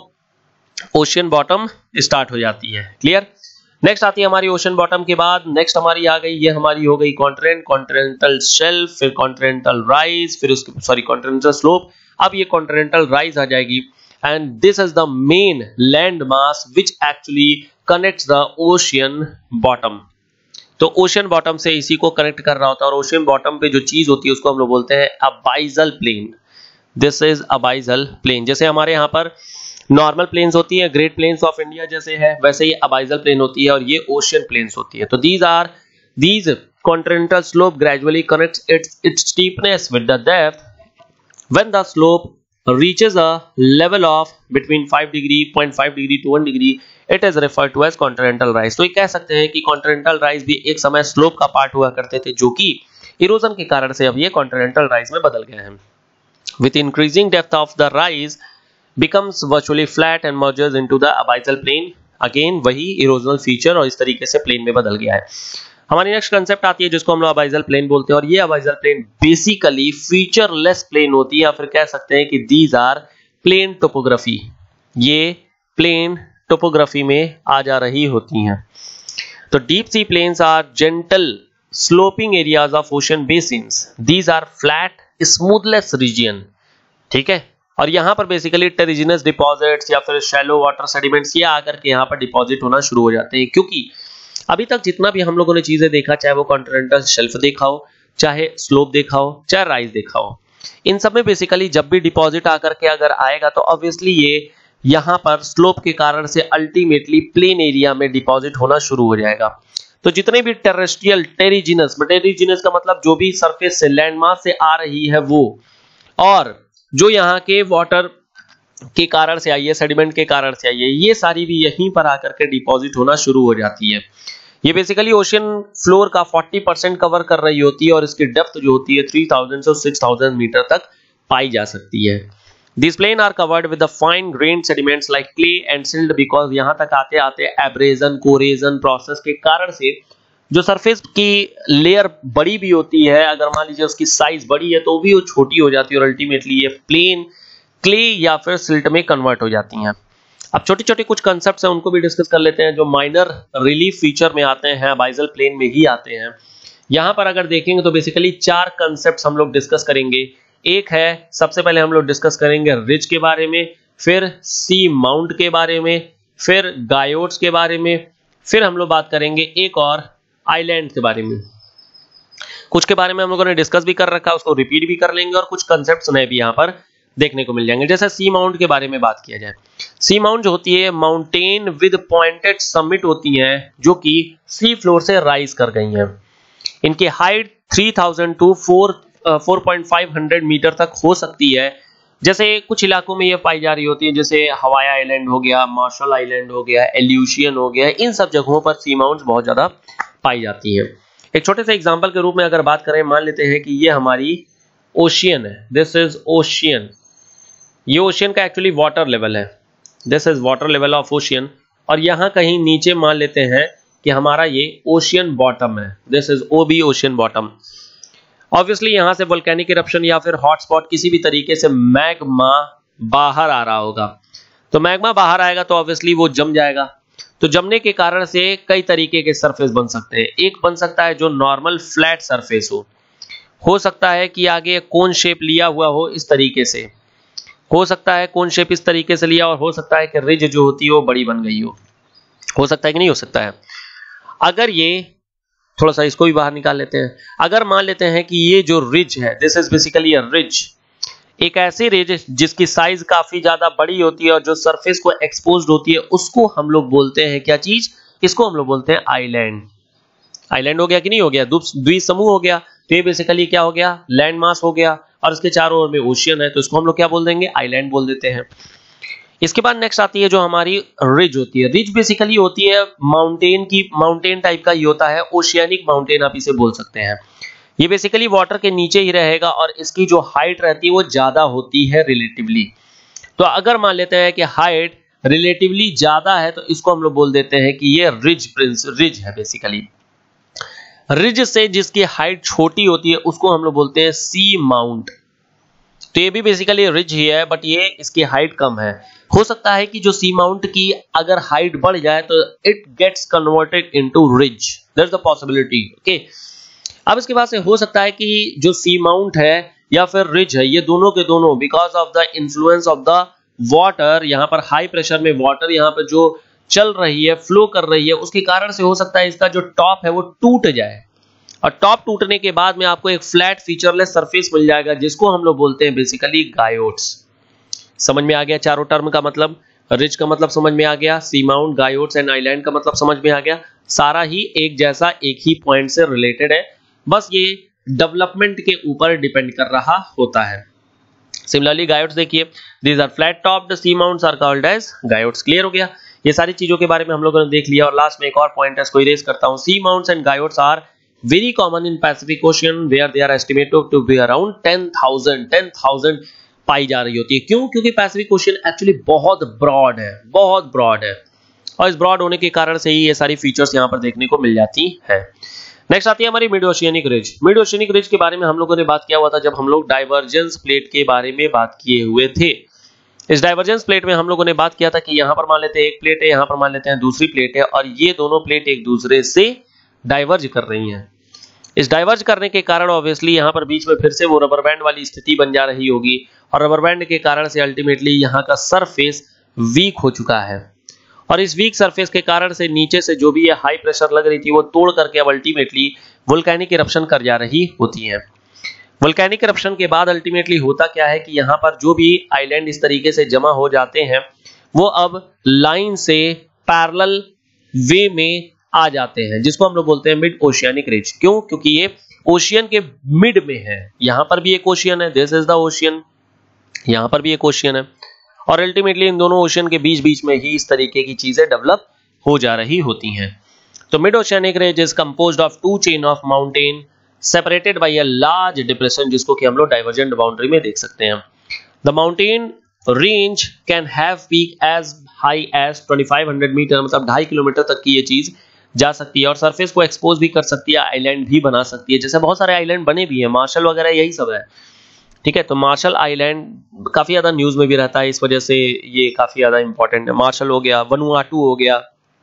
ocean bottom start हो जाती है। क्लियर। नेक्स्ट आती है हमारी ओशन बॉटम के बाद, नेक्स्ट हमारी आ गई, ये हमारी हो गई कॉन्टिनेंट, कॉन्टिनेंटल शेल्फ, फिर कॉन्टिनेंटल राइज, फिर उसके सॉरी कॉन्टिनेंटल स्लोप। अब ये कॉन्टिनेंटल राइज आ जाएगी and this is the main land mass which actually connects the ocean bottom. तो ओशन बॉटम से इसी को कनेक्ट कर रहा होता है, और ओशन बॉटम पे जो चीज होती है उसको हम लोग बोलते हैं abyssal plain. This is abyssal plain. जैसे हमारे यहाँ पर नॉर्मल प्लेन्स होती है, ग्रेट प्लेन्स ऑफ इंडिया जैसे है, वैसे ही अबाइजल प्लेन होती है और ये ओशियन प्लेन्स होती है। तो these continental slope gradually connects its steepness with the depth. When the slope reaches a level of between 5 degree, 0.5 degree to 1 degree, it is referred to as continental rise. तो ये कह सकते हैं कि continental rise भी एक समय slope का पार्ट हुआ करते थे, जो कि इरोजन के कारण से अब ये continental rise में बदल गए हैं। With increasing depth of the rise becomes virtually flat and merges into the abyssal plane. Again वही इरोजनल फीचर और इस तरीके से प्लेन में बदल गया है। हमारी नेक्स्ट कंसेप्ट आती है जिसको हम लोग अबाइजल प्लेन बोलते हैं, और ये abyssal plain basically featureless plain होती है, या फिर कह सकते हैं कि दीज आर प्लेन टोपोग्राफी। ये प्लेन टोपोग्राफी में आ जा रही होती हैं। तो deep sea plains are gentle sloping areas of ocean basins. These are flat smoothless region. ठीक है, और यहाँ पर बेसिकली टेरिजिनस डिपॉजिट्स या फिर शैलो वाटर सेडिमेंट्स ये आकर के यहाँ पर डिपॉजिट होना शुरू हो जाते हैं, क्योंकि अभी तक जितना भी हम लोगों ने चीजें देखा, चाहे वो कॉन्टिनेंटल शेल्फ देखा हो, चाहे स्लोप देखा हो, चाहे राइज देखा हो, इन सब में बेसिकली जब भी डिपॉजिट आकर के अगर आएगा तो ऑब्वियसली ये यहाँ पर स्लोप के कारण से अल्टीमेटली प्लेन एरिया में डिपॉजिट होना शुरू हो जाएगा। तो जितने भी टेरेस्ट्रियल टेरिजिनस का मतलब जो भी सरफेस से लैंडमास से आ रही है वो, और जो यहाँ के वाटर के कारण से आई है, सेडिमेंट के कारण से आई है, ये सारी भी यहीं पर आकर के डिपॉजिट होना शुरू हो जाती है। ये बेसिकली ओशन फ्लोर का 40% कवर कर रही होती है और इसकी डेप्थ जो होती है 3000 से 6000 मीटर तक पाई जा सकती है। This plain are covered with the fine grained sediments like clay and silt, because यहाँ तक आते आते एब्रेजन कोरेजन प्रोसेस के कारण से जो सरफेस की लेयर बड़ी भी होती है, अगर मान लीजिए उसकी साइज बड़ी है तो भी वो छोटी हो जाती है और अल्टीमेटली ये प्लेन क्ले या फिर सिल्ट में कन्वर्ट हो जाती हैं। अब छोटे छोटे कुछ कंसेप्ट्स हैं उनको भी डिस्कस कर लेते हैं जो माइनर रिलीफ फीचर में आते हैं, अबाइजल प्लेन में ही आते हैं। यहाँ पर अगर देखेंगे तो बेसिकली 4 कंसेप्ट्स हम लोग डिस्कस करेंगे। एक है, सबसे पहले हम लोग डिस्कस करेंगे रिज के बारे में, फिर सी माउंट के बारे में, फिर गायोट्स के बारे में, फिर हम लोग बात करेंगे एक और आइलैंड के बारे में। कुछ के बारे में हम लोगों ने डिस्कस भी कर रखा है, उसको रिपीट भी कर लेंगे, और कुछ कंसेप्ट्स नए भी यहाँ पर देखने को मिल जाएंगे। जैसे सी माउंट के बारे में बात किया जाए, सी माउंट जो होती है माउंटेन विद पॉइंटेड समिट होती हैं जो कि सी फ्लोर से राइज कर गई हैं। इनकी हाइट 3000 टू 4500 मीटर तक हो सकती है। जैसे कुछ इलाकों में ये पाई जा रही होती है, जैसे हवाई आइलैंड हो गया, मार्शल आइलैंड हो गया, एल्यूशियन हो गया, इन सब जगहों पर सी माउंट्स बहुत ज्यादा पाई जाती हैं। एक छोटे से एग्जांपल के रूप में अगर बात करें, मान लेते हैं कि ये हमारी ओशियन है, दिस इज ओशियन। ये ओशियन का एक्चुअली वाटर लेवल है, this is water level of ocean, और यहां कहीं नीचे मान लेते हैं कि हमारा ये ओशियन बॉटम है, this is OB ocean bottom. Obviously यहां से वोल्केनिक इरप्शन या फिर हॉटस्पॉट किसी भी तरीके से मैग्मा बाहर आ रहा होगा, तो मैग्मा बाहर आएगा तो ऑब्वियसली वो जम जाएगा। तो जमने के कारण से कई तरीके के सरफेस बन सकते हैं। एक बन सकता है जो नॉर्मल फ्लैट सरफेस हो सकता है कि आगे कोन शेप लिया हुआ हो इस तरीके से, हो सकता है कोन शेप इस तरीके से लिया, और हो सकता है कि रिज जो होती है वो बड़ी बन गई हो सकता है कि नहीं हो सकता है। अगर ये थोड़ा सा इसको भी बाहर निकाल लेते हैं, अगर मान लेते हैं कि ये जो रिज है, this is basically a ridge, एक ऐसी रिज जिसकी साइज काफी ज्यादा बड़ी होती है और जो सरफेस को एक्सपोज्ड होती है, उसको हम लोग बोलते हैं क्या चीज, इसको हम लोग बोलते हैं आइलैंड। आइलैंड हो गया कि नहीं हो गया, द्वीपसमूह हो गया, तो ये बेसिकली क्या हो गया, लैंड मास हो गया, और इसके चारों ओर में ओशियन है, तो इसको हम लोग क्या बोल देंगे, आइलैंड बोल देते हैं। इसके बाद नेक्स्ट आती है जो हमारी रिज होती है। रिज बेसिकली होती है माउंटेन टाइप का ही होता है, ओशियानिक माउंटेन आप इसे बोल सकते हैं। ये बेसिकली वाटर के नीचे ही रहेगा और इसकी जो हाइट रहती है वो ज्यादा होती है रिलेटिवली। तो अगर मान लेते हैं कि हाइट रिलेटिवली ज्यादा है, तो इसको हम लोग बोल देते हैं कि ये रिज है बेसिकली। रिज से जिसकी हाइट छोटी होती है उसको हम लोग बोलते हैं सी माउंट। तो ये भी बेसिकली रिज ही है, बट ये इसकी हाइट कम है। हो सकता है कि जो सी माउंट की अगर हाइट बढ़ जाए तो it gets converted into ridge, there is the possibility. Okay, अब इसके बाद से हो सकता है कि जो सी माउंट है या फिर रिज है, ये दोनों के दोनों because of the influence of the water, यहाँ पर हाई प्रेशर में वाटर यहाँ पर जो चल रही है, फ्लो कर रही है, उसके कारण से हो सकता है इसका जो टॉप है वो टूट जाए, और टॉप टूटने के बाद में आपको एक फ्लैट फीचरलेस सरफेस मिल जाएगा, जिसको हम लोग बोलते हैं बेसिकली गायोट्स। समझ में आ गया चारों टर्म का मतलब, रिज का मतलब समझ में आ गया, sea mount, guyots and island का मतलब समझ में आ गया। सारा ही एक जैसा एक ही पॉइंट से रिलेटेड है, बस ये डेवलपमेंट के ऊपर डिपेंड कर रहा होता है। सिमिलरली गायोट्स देखिए, these are flat topped, sea mounts are called as guyots. Clear हो गया, ये सारी चीजों के बारे में हम लोगों ने देख लिया। और लास्ट में एक और पॉइंट है, इसको इरेज करता हूं। Sea mounts and guyots are very common in Pacific Ocean where they are estimated to be around 10,000 पाई जा रही होती है। क्यों? क्योंकि पैसिफिक ओशियन एक्चुअली बहुत ब्रॉड है, और इस ब्रॉड होने के कारण से ही ये सारी फीचर्स यहाँ पर देखने को मिल जाती है। नेक्स्ट आती है हमारी mid oceanic ridge. Mid oceanic ridge के बारे में हम लोगों ने बात किया हुआ था जब हम लोग डाइवर्जेंस प्लेट के बारे में बात किए हुए थे। इस डाइवर्जेंस प्लेट में हम लोगों ने बात किया था कि यहाँ पर मान लेते हैं एक प्लेट है, यहाँ पर मान लेते हैं दूसरी प्लेट है, और ये दोनों प्लेट एक दूसरे से डाइवर्ज कर रही हैं। इस डाइवर्ज करने के कारण ऑब्वियसली यहाँ पर बीच में फिर से वो रबर बैंड वाली स्थिति बन जा रही होगी, और रबर बैंड के कारण से अल्टीमेटली यहाँ का सरफेस वीक हो चुका है, और इस वीक सरफेस के कारण से नीचे से जो भी ये हाई प्रेशर लग रही थी वो तोड़ करके अब अल्टीमेटली वोल्केनिक इरप्शन कर जा रही होती है। वोल्केनिक इरप्शन के बाद अल्टीमेटली होता क्या है कि यहाँ पर जो भी आइलैंड इस तरीके से जमा हो जाते हैं वो अब लाइन से पैरेलल वे में आ जाते हैं, जिसको हम लोग बोलते हैं मिड ओशियनिक रिज। क्यों? क्योंकि ये ओशियन के मिड में है। यहां पर भी एक ओशियन है, दिस इज द ओशियन, यहां पर भी एक ओशियन है, और अल्टीमेटली इन दोनों ओशियन के बीच बीच में ही इस तरीके की चीजें डेवलप हो जा रही होती हैं। तो mid oceanic ridge is composed of two chain of mountain separated by a large depression, जिसको कि हम लोग डाइवर्जेंट बाउंड्री में देख सकते हैं। The mountain range can have peak as high as 2500 metre, मतलब 2.5 किलोमीटर तक की ये चीज जा सकती है, और सरफेस को एक्सपोज भी कर सकती है, आइलैंड भी बना सकती है। जैसे बहुत सारे आइलैंड बने भी हैं, मार्शल वगैरह यही सब है, ठीक है। तो मार्शल आइलैंड काफी ज्यादा न्यूज में भी रहता है, इस वजह से ये काफी ज्यादा इंपॉर्टेंट है। मार्शल हो गया, वनुआटू हो गया,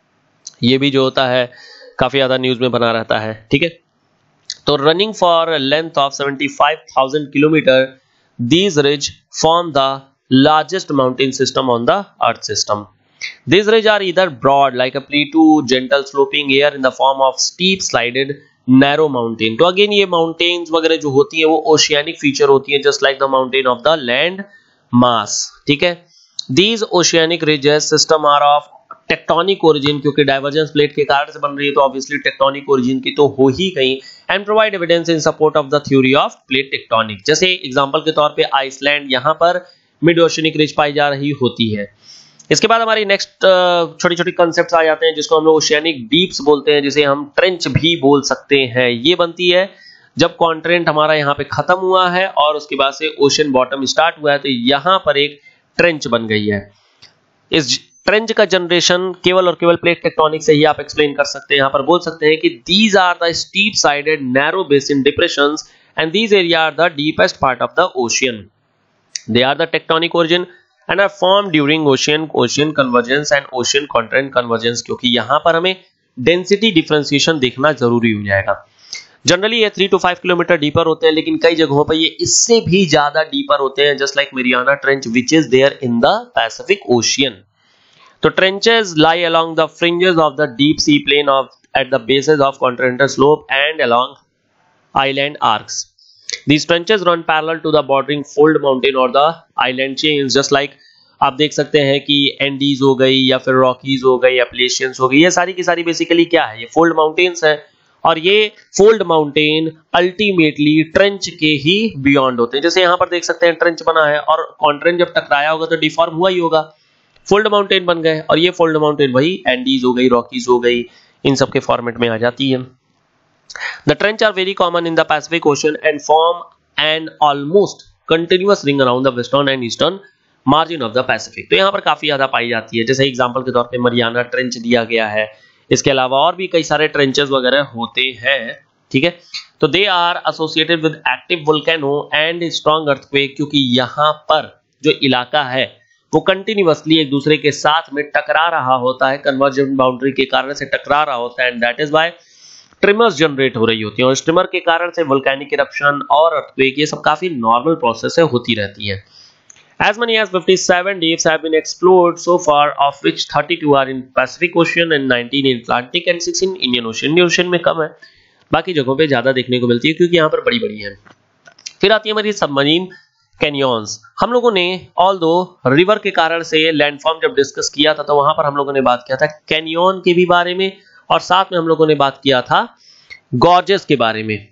ये भी जो होता है काफी ज्यादा न्यूज में बना रहता है, ठीक है। तो running for length of 75,000 kilometre, these ridge form the largest mountain system on the earth system. These ridges are either broad like a plateau, gentle sloping air in the form of steep slided narrow mountain. तो again ये mountains वगैरह जो होती है वो oceanic feature होती है, just like the mountain of the land mass, ठीक है। These oceanic ridges system are of tectonic origin, क्योंकि डाइवर्जेंस प्लेट के कारण से बन रही है तो ऑब्वियसली टेक्टोनिक ओरिजिन की तो हो ही गई, and provide evidence in support of the theory of plate tectonic. जैसे एग्जांपल के तौर पे आइसलैंड, यहाँ पर मिड ओशियनिक रिज पाई जा रही होती है। इसके बाद हमारी नेक्स्ट छोटी छोटी कॉन्सेप्ट्स आ जाते हैं, जिसको हम लोग ओशियनिक डीप्स बोलते हैं, जिसे हम ट्रेंच भी बोल सकते हैं। ये बनती है जब कॉन्टिनेंट हमारा यहाँ पे खत्म हुआ है और उसके बाद से ओशन बॉटम स्टार्ट हुआ है, तो यहाँ पर एक ट्रेंच बन गई है। इस ट्रेंच का जनरेशन केवल और केवल प्लेट टेक्टोनिक से ही आप एक्सप्लेन कर सकते हैं। यहाँ पर बोल सकते हैं कि these are the steep sided narrow basin depressions and these area are the deepest part of the ocean. They are the tectonic origin and are formed during ocean convergence and ocean continent convergence, क्योंकि यहाँ पर हमें density differentiation देखना जरूरी हो जाएगा। Generally ये 3 to 5 kilometre deeper होते हैं, लेकिन कई जगहों पर ये इससे भी ज्यादा डीपर होते हैं, just like Mariana trench which is there in the Pacific ocean. तो trenches lie along the fringes of the deep sea plain of at the bases of continental slope and along island arcs. These trenches run parallel to the bordering fold mountain or the island chains, just like आप देख सकते हैं कि Andes हो गई या फिर Rockies हो गई, एप्लेशियंस हो गई, ये सारी की सारी बेसिकली क्या है, ये फोल्ड माउंटेन्स हैं, और ये फोल्ड माउंटेन अल्टीमेटली ट्रेंच के ही बियॉन्ड होते हैं। जैसे यहाँ पर देख सकते हैं ट्रेंच बना है और कॉन्ट्रेंट जब टकराया होगा तो डिफॉर्म हुआ ही होगा, फोल्ड माउंटेन बन गए, और ये फोल्ड माउंटेन वही एंडीज हो गई, रॉकीज हो गई, इन सब के फॉर्मेट में आ जाती है। The trench are very common in the Pacific Ocean and form an almost continuous ring around the western and eastern margin of the Pacific। तो यहाँ पर काफी ज्यादा पाई जाती है, जैसे एग्जांपल के तौर पे मरियाना ट्रेंच दिया गया है, इसके अलावा और भी कई सारे ट्रेंचेस वगैरह होते हैं, ठीक है। तो they are associated with active volcano and strong earthquake, क्योंकि यहाँ पर जो इलाका है वो कंटिन्यूअसली एक दूसरे के साथ में टकरा रहा होता है, कन्वर्जेंट बाउंड्री के कारण से टकरा रहा होता है, and that is why tremors generate हो रही होती हैं, और ट्रिमर के कारण से वोल्केनिक इरप्शन और अर्थक्वेक ये सब काफी नॉर्मल प्रोसेस है, होती रहती है। As many as 57 deeps have been explored so far, of which 32 are in Pacific Ocean and 19 in Atlantic and 6 in Indian Ocean। Indian Ocean में कम है, बाकी जगहों पे ज्यादा देखने को मिलती है क्योंकि यहाँ पर बड़ी बड़ी है। फिर आती है हमारी सबमरीन कैनियंस। हम लोगों ने ऑल्दो रिवर के कारण से लैंडफॉर्म जब डिस्कस किया था तो वहां पर हम लोगों ने बात किया था कैनियन के भी बारे में, और साथ में हम लोगों ने बात किया था गॉर्जेस के बारे में।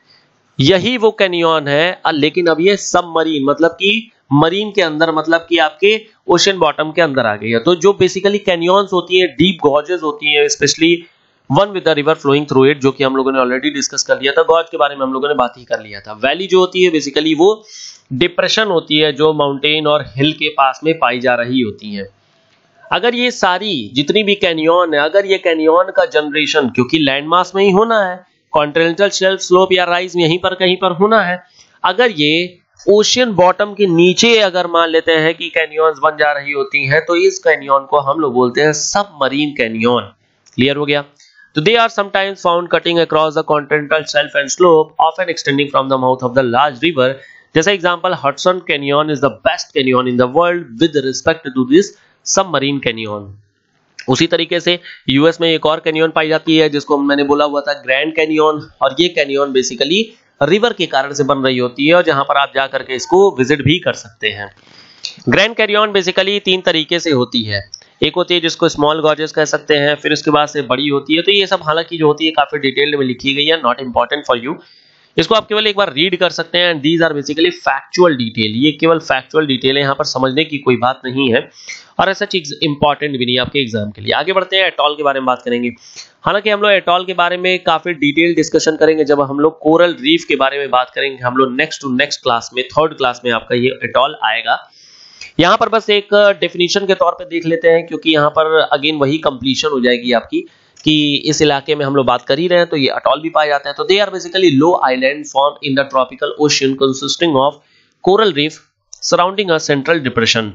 यही वो कैनियन है, लेकिन अब ये सबमरीन मतलब कि मरीन के अंदर, मतलब कि आपके ओशन बॉटम के अंदर आ गई है। तो जो बेसिकली कैनियंस होती है, डीप गॉर्जेस होती है, specially one with the river flowing through it, जो कि हम लोगों ने ऑलरेडी डिस्कस कर लिया था। गॉर्ज के बारे में हम लोगों ने बात ही कर लिया था। वैली जो होती है बेसिकली वो डिप्रेशन होती है जो माउंटेन और हिल के पास में पाई जा रही होती है। अगर ये सारी जितनी भी कैनियन है, अगर ये कैनियन का जनरेशन, क्योंकि लैंडमास में ही होना है, कॉन्टिनेंटल शेल्फ स्लोप या राइज यहीं पर कहीं पर होना है, अगर ये ओशियन बॉटम के नीचे अगर मान लेते हैं कि कैनियंस बन जा रही होती हैं, तो इस कैनियन को हम लोग बोलते हैं सबमरीन कैनियन। क्लियर हो गया? तो they are sometimes found cutting across the continental shelf and slope, often extending from the mouth of the large river. जैसे example, Hudson canyon is the best canyon in the world with respect to this submarine canyon. उसी तरीके से US में एक और canyon पाई जाती है जिसको मैंने बोला हुआ था ग्रैंड कैनियन, और ये कैनियन बेसिकली रिवर के कारण से बन रही होती है, और जहां पर आप जा करके इसको विजिट भी कर सकते हैं। ग्रैंड कैनियन बेसिकली 3 तरीके से होती है। एक होती है जिसको स्मॉल गॉर्जेस कह सकते हैं, फिर उसके बाद से बड़ी होती है। तो ये सब हालांकि जो होती है काफी डिटेल्ड में लिखी गई है, नॉट इंपॉर्टेंट फॉर यू, इसको आप केवल एक बार रीड कर सकते हैं। And these are basically factual detail, ये केवल फैक्चुअल डिटेल है, यहाँ पर समझने की कोई बात नहीं है, और ऐसा चीज इंपॉर्टेंट भी नहीं है आपके एग्जाम के लिए। आगे बढ़ते हैं, एटॉल के बारे में बात करेंगे। हालांकि हम लोग एटॉल के बारे में काफी डिटेल डिस्कशन करेंगे जब हम लोग कोरल रीफ के बारे में बात करेंगे। हम लोग नेक्स्ट टू नेक्स्ट क्लास में, 3rd क्लास में आपका ये एटॉल आएगा। यहाँ पर बस एक डेफिनेशन के तौर पे देख लेते हैं, क्योंकि यहाँ पर अगेन वही कंप्लीशन हो जाएगी आपकी कि इस इलाके में हम लोग बात कर ही रहे हैं, तो ये अटॉल भी पाए जाते हैं। तो they are basically low island form in the tropical ocean consisting of coral reef surrounding a central depression.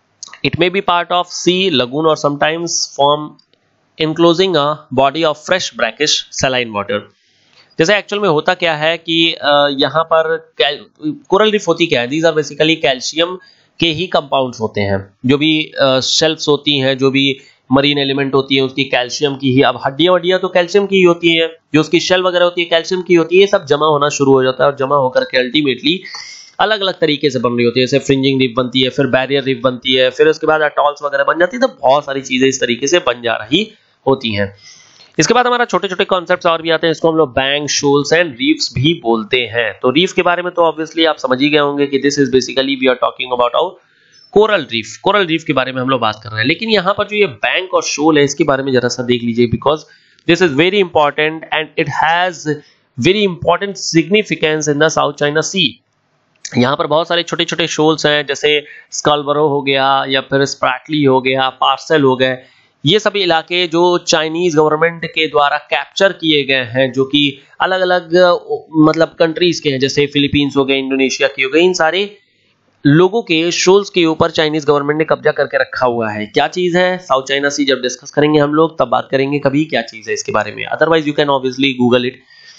It may be part of sea, lagoon or sometimes form enclosing a body of fresh brackish saline water। जैसे actual में होता क्या है कि यहाँ पर coral reef होती क्या है, these are basically कैल्शियम के ही कंपाउंड्स होते हैं। जो भी शेल्फ्स होती हैं, जो भी मरीन एलिमेंट होती है उसकी कैल्शियम की ही, अब हड्डियां वड्डियां तो कैल्शियम की ही होती है, जो उसकी शेल वगैरह होती है कैल्शियम की होती है, ये सब जमा होना शुरू हो जाता है, और जमा होकर के अल्टीमेटली अलग अलग तरीके से बन रही होती है। जैसे फ्रिंजिंग रीफ बनती है, फिर बैरियर रीफ बनती है, फिर उसके बाद अटॉल्स वगैरह बन जाती है। तो बहुत सारी चीजें इस तरीके से बन जा रही होती हैं। इसके बाद हमारा छोटे छोटे कॉन्सेप्ट्स और भी आते हैं, इसको हम लोग बैंक, शोल्स एंड रीफ्स भी बोलते हैं। तो रीफ के बारे में तो ऑब्वियसली आप समझ ही गए होंगे कि this is basically we are talking about our coral reef. Coral reef के बारे में हम लोग बात कर रहे हैं, लेकिन यहाँ पर जो ये बैंक और शोल है इसके बारे में जरा सा देख लीजिए, because this is very important and it has very important significance in the South China sea. यहाँ पर बहुत सारे छोटे छोटे शोल्स हैं, जैसे स्कलबरो हो गया या फिर स्प्रैटली हो गया, पार्सल हो गए। ये सभी इलाके जो चाइनीज गवर्नमेंट के द्वारा कैप्चर किए गए हैं, जो कि अलग अलग मतलब कंट्रीज के हैं, जैसे फिलीपींस हो गए, इंडोनेशिया की हो गई, इन सारे लोगों के शोल्स के ऊपर चाइनीज गवर्नमेंट ने कब्जा करके रखा हुआ है। क्या चीज है? South China sea. जब डिस्कस करेंगे हम लोग तब बात करेंगे कभी क्या चीज है इसके बारे में, otherwise you can obviously Google it.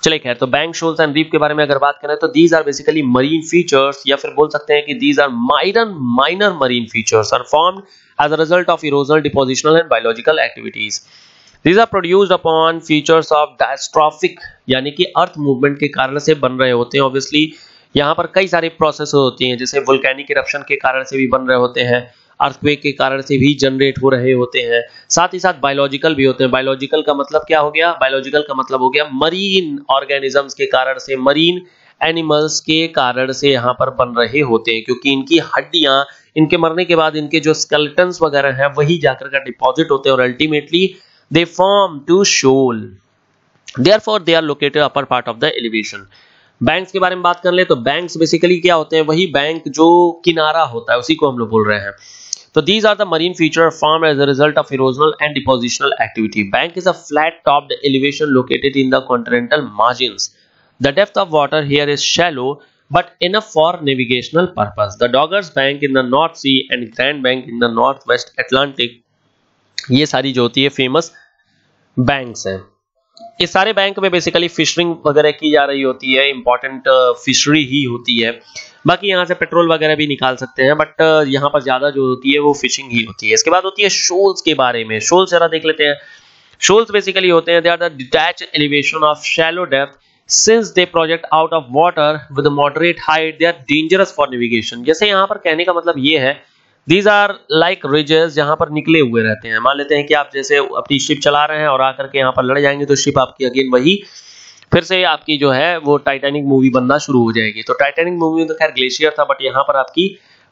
चलिए खैर, तो बैंक, शोल्स एंड रीफ के बारे में अगर बात करें तो these are basically marine features, या फिर बोल सकते हैं कि these are minor marine features are formed as a result of erosional, depositional and biological activities. These are produced upon features of diastrophic, यानी कि अर्थ मूवमेंट के कारण से बन रहे होते हैं। ऑब्वियसली यहाँ पर कई सारे प्रोसेस होती हैं, जैसे वोल्केनिक इरप्शन के कारण से भी बन रहे होते हैं, अर्थक्वेक के कारण से भी जनरेट हो रहे होते हैं, साथ ही साथ बायोलॉजिकल भी होते हैं। बायोलॉजिकल का मतलब क्या हो गया? बायोलॉजिकल का मतलब हो गया मरीन ऑर्गेनिजम्स के कारण से, मरीन एनिमल्स के कारण से यहाँ पर बन रहे होते हैं, क्योंकि इनकी हड्डियां, इनके मरने के बाद इनके जो स्केलेटन्स वगैरह हैं वही जाकर का डिपॉजिट होते हैं और ultimately they form to shoal, therefore they are located upper part of the elevation। Banks के बारे में बात कर ले तो बैंक्स बेसिकली क्या होते हैं? वही बैंक जो किनारा होता है उसी को हम लोग बोल रहे हैं। तो these are the marine feature formed as a result of erosional and depositional activity। Bank is a flat topped elevation located in the continental margins। The depth of water here is shallow but enough for navigational purpose। The Dogger's Bank in the North Sea and Grand Bank in the Northwest Atlantic, ये सारी जो होती है famous banks हैं। इस सारे bank में basically फिशरिंग वगैरह की जा रही होती है, इंपॉर्टेंट फिशरी ही होती है। बाकी यहाँ से पेट्रोल वगैरह भी निकाल सकते हैं, बट यहाँ पर ज्यादा जो होती है वो फिशिंग ही होती है। इसके बाद होती है शोल्स के बारे में। शोल्स जरा देख लेते हैं। शोल्स बेसिकली होते हैं, they are the detached elevation of shallow depth, since they project out of water with moderate height they are dangerous for navigation. जैसे यहाँ पर कहने का मतलब ये है, These are like ridges, जहां पर निकले हुए रहते हैं। मान लेते हैं कि आप जैसे अपनी शिप चला रहे हैं और आकर के यहाँ पर लड़ जाएंगे तो शिप आपकी अगेन वही फिर से आपकी जो है वो टाइटैनिक मूवी बनना शुरू हो जाएगी। तो टाइटैनिक मूवी में तो खैर ग्लेशियर था, बट यहाँ पर आपकी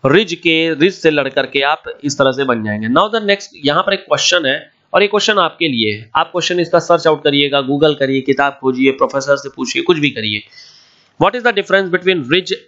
रिज से लड़ करके आप इस तरह से बन जाएंगे। नाउ द नेक्स्ट, यहाँ पर एक क्वेश्चन है और ये क्वेश्चन आपके लिए है। आप क्वेश्चन इसका सर्च आउट करिएगा, गूगल करिए, किताब खोजिए, प्रोफेसर से पूछिए, कुछ भी करिए। What is the difference between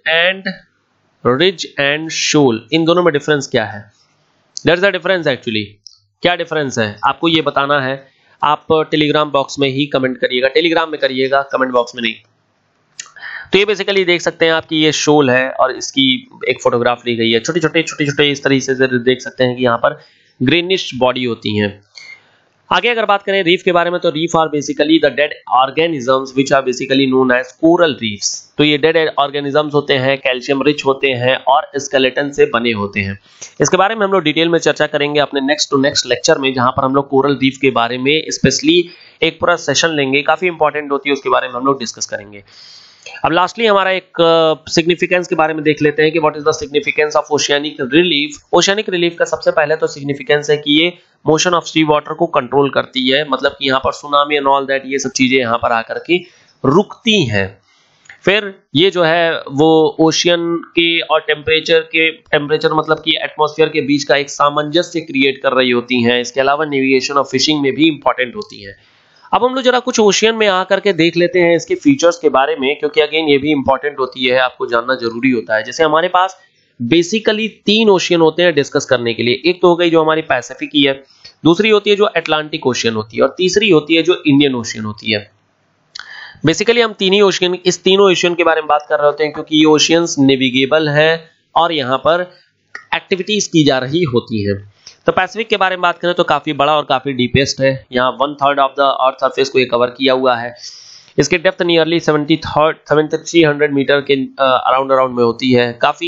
ridge and shoal? इन दोनों में डिफरेंस क्या है? There is a difference actually. क्या डिफरेंस है आपको ये बताना है। आप टेलीग्राम बॉक्स में ही कमेंट करिएगा, टेलीग्राम में करिएगा, कमेंट बॉक्स में नहीं। तो ये बेसिकली देख सकते हैं आपकी ये शोल है और इसकी एक फोटोग्राफ ली गई है। छोटे छोटे इस तरीके से देख सकते हैं कि यहाँ पर ग्रीनिश बॉडी होती है। आगे अगर बात करें रीफ के बारे में तो reef are basically the dead organisms which are basically known as coral reefs. तो ये डेड ऑर्गेनिजम्स होते हैं, कैल्शियम रिच होते हैं और स्केलेटन से बने होते हैं। इसके बारे में हम लोग डिटेल में चर्चा करेंगे अपने नेक्स्ट लेक्चर में, जहां पर हम लोग कोरल रीफ के बारे में स्पेशली एक पूरा सेशन लेंगे। काफी इंपॉर्टेंट होती है, उसके बारे में हम लोग डिस्कस करेंगे। अब लास्टली हमारा एक सिग्निफिकेंस के बारे में देख लेते हैं कि what is the significance of oceanic relief. Oceanic relief का सबसे पहले तो सिग्निफिकेंस है कि ये मोशन ऑफ सी वाटर को कंट्रोल करती है, मतलब कि यहाँ पर सुनामी एंड ऑल दैट ये सब चीजें यहाँ पर आकर के रुकती हैं। फिर ये जो है वो ओशियन के और टेम्परेचर मतलब कि एटमॉस्फेयर के बीच का एक सामंजस्य क्रिएट कर रही होती हैं। इसके अलावा नेविगेशन और फिशिंग में भी इंपॉर्टेंट होती है। अब हम लोग जरा कुछ ओशियन में आकर के देख लेते हैं इसके फीचर्स के बारे में, क्योंकि अगेन ये भी इंपॉर्टेंट होती है, आपको जानना जरूरी होता है। जैसे हमारे पास बेसिकली 3 ओशियन होते हैं डिस्कस करने के लिए। एक तो हो गई जो हमारी पैसिफिक की है, दूसरी होती है जो अटलांटिक ओशियन होती है और तीसरी होती है जो इंडियन ओशियन होती है। बेसिकली हम इस तीनों ओशियन के बारे में बात कर रहे होते हैं, क्योंकि ये ओशियंस नेविगेबल है और यहाँ पर एक्टिविटीज की जा रही होती है। तो पैसिफिक के बारे में बात करें तो काफी बड़ा और काफी डीपेस्ट है। यहाँ 1/3 ऑफ द अर्थ सरफेस को ये कवर किया हुआ है। इसकी डेप्थ नियरली 7300 मीटर के अराउंड में होती है। काफी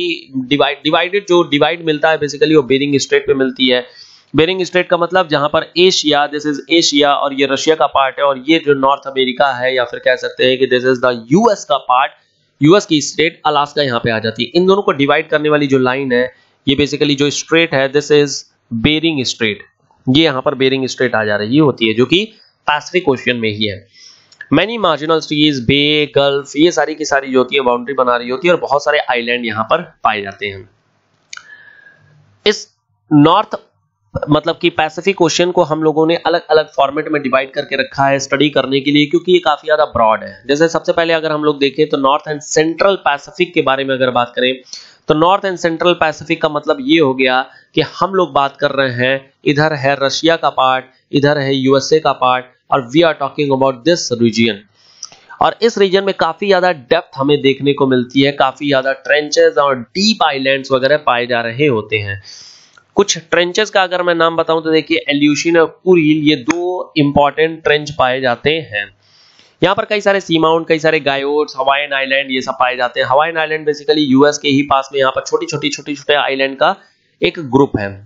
डिवाइड मिलता है बेसिकली वो बेरिंग स्ट्रेट पे मिलती है। बेरिंग स्ट्रेट का मतलब जहां पर एशिया, दिस इज एशिया और ये रशिया का पार्ट है, और ये जो नॉर्थ अमेरिका है या फिर कह सकते हैं कि दिस इज द यूएस का पार्ट, यूएस की स्टेट अलास्का यहाँ पे आ जाती है। इन दोनों को डिवाइड करने वाली जो लाइन है ये बेसिकली जो स्ट्रेट है दिस इज बेरिंग स्ट्रेट। ये यहाँ पर बेरिंग स्ट्रेट आ जा रही होती है जो कि पैसिफिक ओशियन में ही है। Many marginal seas, bay, gulf, ये सारी की सारी जो होती है बाउंड्री बना रही होती है और बहुत सारे आइलैंड यहाँ पर पाए जाते हैं। इस नॉर्थ मतलब कि पैसिफिक ओशियन को हम लोगों ने अलग अलग फॉर्मेट में डिवाइड करके रखा है स्टडी करने के लिए, क्योंकि ये काफी ज्यादा ब्रॉड है। जैसे सबसे पहले अगर हम लोग देखें तो नॉर्थ एंड सेंट्रल पैसिफिक के बारे में अगर बात करें तो नॉर्थ एंड सेंट्रल पैसिफिक का मतलब ये हो गया कि हम लोग बात कर रहे हैं, इधर है रशिया का पार्ट, इधर है यूएसए का पार्ट, और we are talking about this region. और इस रीजन में काफी ज्यादा डेप्थ हमें देखने को मिलती है, काफी ज्यादा ट्रेंचेस और डीप आइलैंड्स वगैरह पाए जा रहे होते हैं। कुछ ट्रेंचेस का अगर मैं नाम बताऊं तो देखिए एल्यूशिन और कुरिल, ये 2 इंपॉर्टेंट ट्रेंच पाए जाते हैं। यहाँ पर कई सारे सी माउंट, कई सारे गायोट्स, हवाईन आइलैंड ये सब पाए जाते हैं। हवाईन आइलैंड बेसिकली यूएस के ही पास में यहाँ पर छोटे आइलैंड का एक ग्रुप है।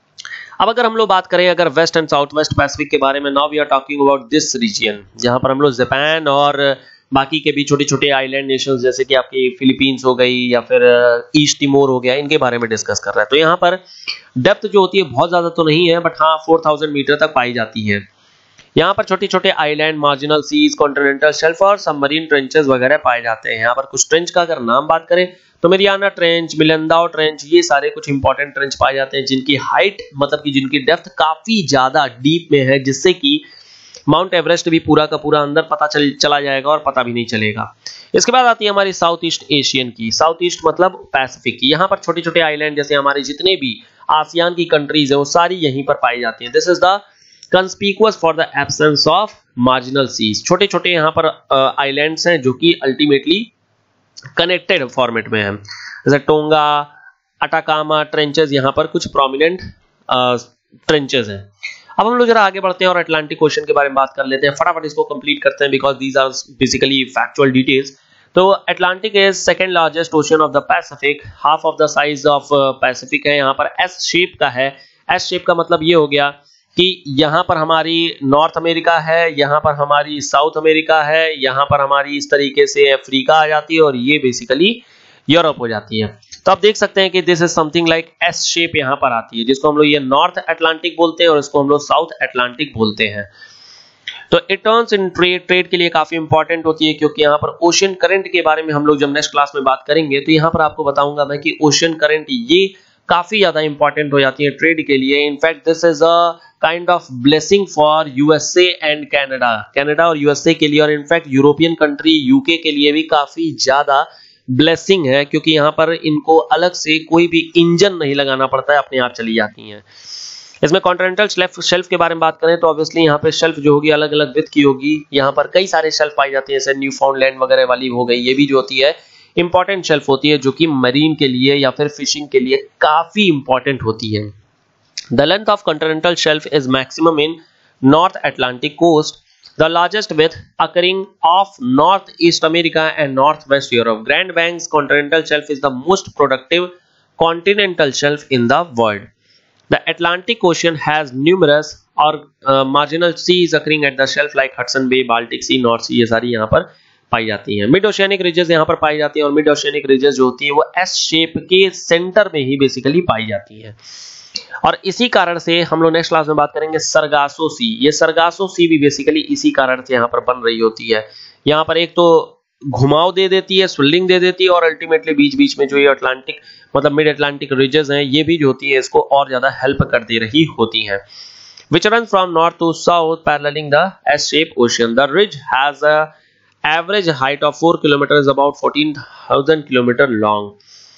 अब अगर हम लोग बात करें अगर west and south west Pacific के बारे में, now we are talking about this region, जहां पर हम लोग जापान और बाकी के भी छोटे आइलैंड नेशंस जैसे कि आपकी फिलीपींस हो गई या फिर ईस्ट तिमोर हो गया, इनके बारे में डिस्कस कर रहा है। तो यहाँ पर डेप्थ जो होती है बहुत ज्यादा तो नहीं है, बट हाँ 4000 मीटर तक पाई जाती है। यहाँ पर छोटे island, marginal seas, continental shelf और सबमरीन ट्रेंचेस वगैरह पाए जाते हैं। यहाँ पर कुछ ट्रेंच का अगर नाम बात करें तो मेरियाना ट्रेंच, मिलंदाओ ट्रेंच, ये सारे कुछ इंपॉर्टेंट ट्रेंच पाए जाते हैं जिनकी हाइट मतलब कि जिनकी डेप्थ काफी ज्यादा डीप में है, जिससे कि माउंट एवरेस्ट भी पूरा का पूरा अंदर पता चला जाएगा और पता भी नहीं चलेगा। इसके बाद आती है हमारी साउथ ईस्ट एशियन की, साउथ ईस्ट मतलब पैसिफिक की। यहाँ पर छोटे आइलैंड जैसे हमारे जितने भी आसियान की कंट्रीज है वो सारी यहीं पर पाई जाती है। This is the conspicuous for the absence of marginal seas. छोटे यहाँ पर आइलैंड्स हैं जो कि अल्टीमेटली कनेक्टेड फॉर्मेट में है, जैसे टोंगा, अटाकामा ट्रेंचेस, यहाँ पर कुछ प्रोमिनेंट ट्रेंचेस हैं। अब हम लोग जरा आगे बढ़ते हैं और अटलांटिक ओशन के बारे में बात कर लेते हैं, फटाफट इसको कंप्लीट करते हैं because these are basically factual details. तो Atlantic is second largest ocean of the Pacific, half of the size of Pacific है। यहाँ पर एस शेप का है। एस शेप का मतलब ये हो गया कि यहाँ पर हमारी नॉर्थ अमेरिका है, यहाँ पर हमारी साउथ अमेरिका है, यहाँ पर हमारी इस तरीके से अफ्रीका आ जाती है और ये बेसिकली यूरोप हो जाती है। तो आप देख सकते हैं कि this is something like S shape यहाँ पर आती है, जिसको हम लोग ये नॉर्थ अटलांटिक बोलते हैं और इसको हम लोग साउथ अटलांटिक बोलते हैं। तो इट टर्न्स इन ट्रेड के लिए काफी इंपॉर्टेंट होती है, क्योंकि यहाँ पर ओशन करंट के बारे में हम लोग जब नेक्स्ट क्लास में बात करेंगे तो यहाँ पर आपको बताऊंगा मैं कि ओशन करंट ये काफी ज्यादा इंपॉर्टेंट हो जाती है ट्रेड के लिए। In fact this is a kind of blessing for USA and Canada और यूएसए के लिए, और इनफैक्ट यूरोपियन कंट्री यूके के लिए भी काफी ज्यादा ब्लेसिंग है, क्योंकि यहाँ पर इनको अलग से कोई भी इंजन नहीं लगाना पड़ता है, अपने आप चली जाती हैं। इसमें कॉन्टिनेंटल शेल्फ के बारे में बात करें तो ऑब्वियसली यहाँ पे शेल्फ जो होगी अलग अलग विड्थ की होगी। यहाँ पर कई सारे शेल्फ पाई जाती है, जैसे न्यूफाउंडलैंड वगैरह वाली हो गई, ये भी जो होती है इंपॉर्टेंट शेल्फ होती है, जो कि मरीन के लिए या फिर फिशिंग के लिए काफी इंपॉर्टेंट होती है। The length of continental shelf is maximum in north Atlantic coast, the largest width occurring off northeast America and northwest Europe. Grand Banks continental shelf is the most productive continental shelf in the world. The Atlantic Ocean has numerous or marginal seas occurring at the shelf like Hudson Bay, Baltic Sea, North Sea, ये सारी यहाँ पर पाई जाती हैं। Mid oceanic ridges यहाँ पर पाई जाती है, और मिड ओशियनिक रिजेस जो होती है वो एस शेप के सेंटर में ही बेसिकली पाई जाती है। और इसी कारण से हम लोग नेक्स्ट क्लास में बात करेंगे सरगासो सी। ये सरगासो सी भी बेसिकली इसी कारण से यहाँ पर बन रही होती है। यहाँ पर एक तो घुमाव दे देती है, स्विलिंग दे देती है, और अल्टीमेटली बीच बीच में जो ये अटलांटिक मतलब मिड अटलांटिक रिजेस हैं ये भी जो होती है इसको और ज्यादा हेल्प कर दे रही होती हैं। Which runs from north to south paralleling the S-shaped ocean. The ridge has a average height of 4 kilometers, about 14,000 kilometer long.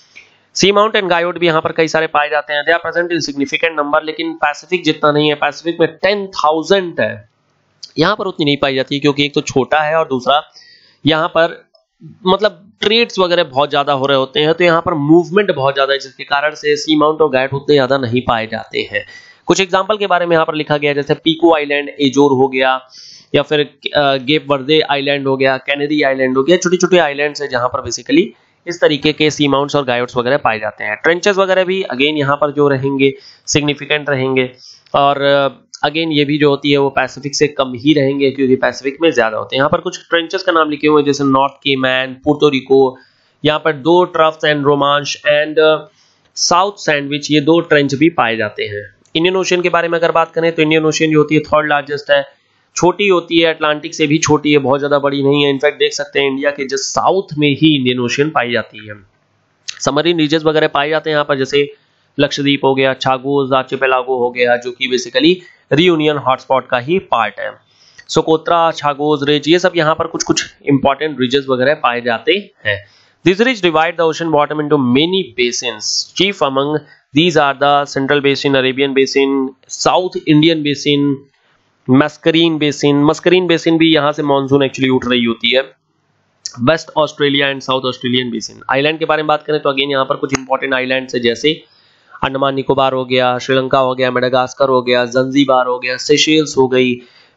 Sea mount and guyot भी यहाँ पर कई सारे पाए जाते हैं। They are present in significant number, लेकिन Pacific जितना नहीं है। पैसिफिक में 10,000 है, यहाँ पर उतनी नहीं पाई जाती है, क्योंकि एक तो छोटा है और दूसरा यहाँ पर मतलब ट्रेड्स वगैरह बहुत ज्यादा हो रहे होते हैं, तो यहाँ पर मूवमेंट बहुत ज्यादा है, जिसके कारण से सी माउंट और गायोट उतने ज्यादा नहीं पाए जाते हैं। कुछ एग्जाम्पल के बारे में यहाँ पर लिखा गया, जैसे पीको आइलैंड, एजोर हो गया, या फिर गेप वर्दे आइलैंड हो गया, कैनेरी आइलैंड हो गया। छोटे छोटे आइलैंड्स है जहाँ पर बेसिकली इस तरीके के सी माउंट्स और गायोट्स वगैरह पाए जाते हैं। ट्रेंचेस वगैरह भी अगेन यहाँ पर जो रहेंगे सिग्निफिकेंट रहेंगे, और अगेन ये भी जो होती है वो पैसिफिक से कम ही रहेंगे, क्योंकि पैसिफिक में ज्यादा होते हैं। यहाँ पर कुछ ट्रेंचेस का नाम लिखे हुए हैं, जैसे नॉर्थ केमैन, पुर्तो रिको, यहाँ पर 2 troughs and Romanche and South Sandwich, ये 2 ट्रेंच भी पाए जाते हैं। इंडियन ओशन के बारे में अगर बात करें तो इंडियन ओशन जो होती है थर्ड लार्जेस्ट है, छोटी होती है, अटलांटिक से भी छोटी है, बहुत ज्यादा बड़ी नहीं है। इनफैक्ट देख सकते हैं इंडिया के जस्ट साउथ में ही इंडियन ओशन पाई जाती है। सबमरीन रीजन्स वगैरह पाए जाते हैं यहाँ पर, जैसे लक्षद्वीप हो गया, छागोस आर्चिपेलागो हो गया, जो कि बेसिकली रियूनियन हॉटस्पॉट का ही पार्ट है। सोकोत्रा, छागोस रिज, ये सब यहाँ पर कुछ कुछ इंपॉर्टेंट रीजन्स वगैरह पाए जाते हैं। These ridges divide the ocean bottom into many basins. Chief among these are the Central Basin, Arabian Basin, South Indian Basin, Mascarene basin भी यहाँ से मॉनसून एक्चुअली उठ रही होती है। West Australia and South Australian basin. Island के बारे में बात करें तो अगेन यहाँ पर कुछ इंपॉर्टेंट आइलैंड्स है, जैसे अंडमान निकोबार हो गया, श्रीलंका हो गया, मेडागास्कर हो गया, जंजीबार हो गया, सेशेल्स हो गई,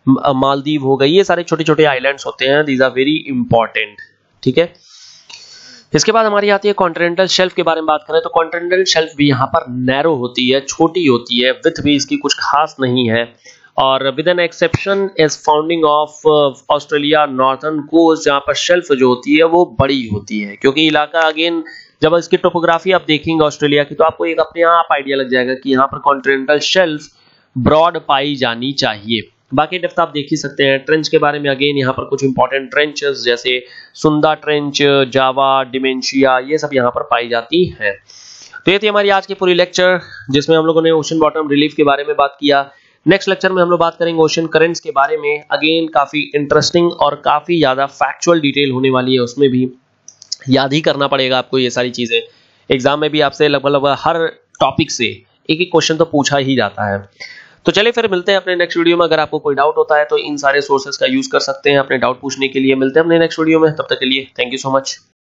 मालदीव हो गई, ये सारे छोटे छोटे आइलैंड्स होते हैं, दीज आर वेरी इंपॉर्टेंट। ठीक है, इसके बाद हमारी आती है कॉन्टिनेंटल शेल्फ के बारे में बात करें तो कॉन्टिनेंटल शेल्फ भी यहाँ पर नैरो होती है, छोटी होती है, विड्थ भी इसकी कुछ खास नहीं है, और with an exception is founding of Australia northern coast, जहाँ पर शेल्फ जो होती है वो बड़ी होती है, क्योंकि इलाका अगेन जब इसकी टोपोग्राफी आप देखेंगे ऑस्ट्रेलिया की तो आपको एक अपने आप आइडिया लग जाएगा कि यहाँ पर कॉन्टिनेंटल शेल्फ ब्रॉड पाई जानी चाहिए। बाकी डेप्थ आप देख ही सकते हैं। ट्रेंच के बारे में अगेन यहाँ पर कुछ इंपॉर्टेंट ट्रेंचेस जैसे सुंदा ट्रेंच, जावा, डिमेंशिया, ये सब यहाँ पर पाई जाती हैं। तो ये थी हमारी आज की पूरी लेक्चर, जिसमें हम लोगों ने ओशन बॉटम रिलीफ के बारे में बात किया। नेक्स्ट लेक्चर में हम लोग बात करेंगे ओशन करेंट्स के बारे में। अगेन काफी इंटरेस्टिंग और काफी ज्यादा फैक्चुअल डिटेल होने वाली है, उसमें भी याद ही करना पड़ेगा आपको ये सारी चीजें। एग्जाम में भी आपसे लगभग हर टॉपिक से एक एक क्वेश्चन तो पूछा ही जाता है। तो चलिए फिर मिलते हैं अपने नेक्स्ट वीडियो में। अगर आपको कोई डाउट होता है तो इन सारे सोर्सेज का यूज कर सकते हैं अपने डाउट पूछने के लिए। मिलते हैं अपने नेक्स्ट वीडियो में, तब तक के लिए थैंक यू सो मच।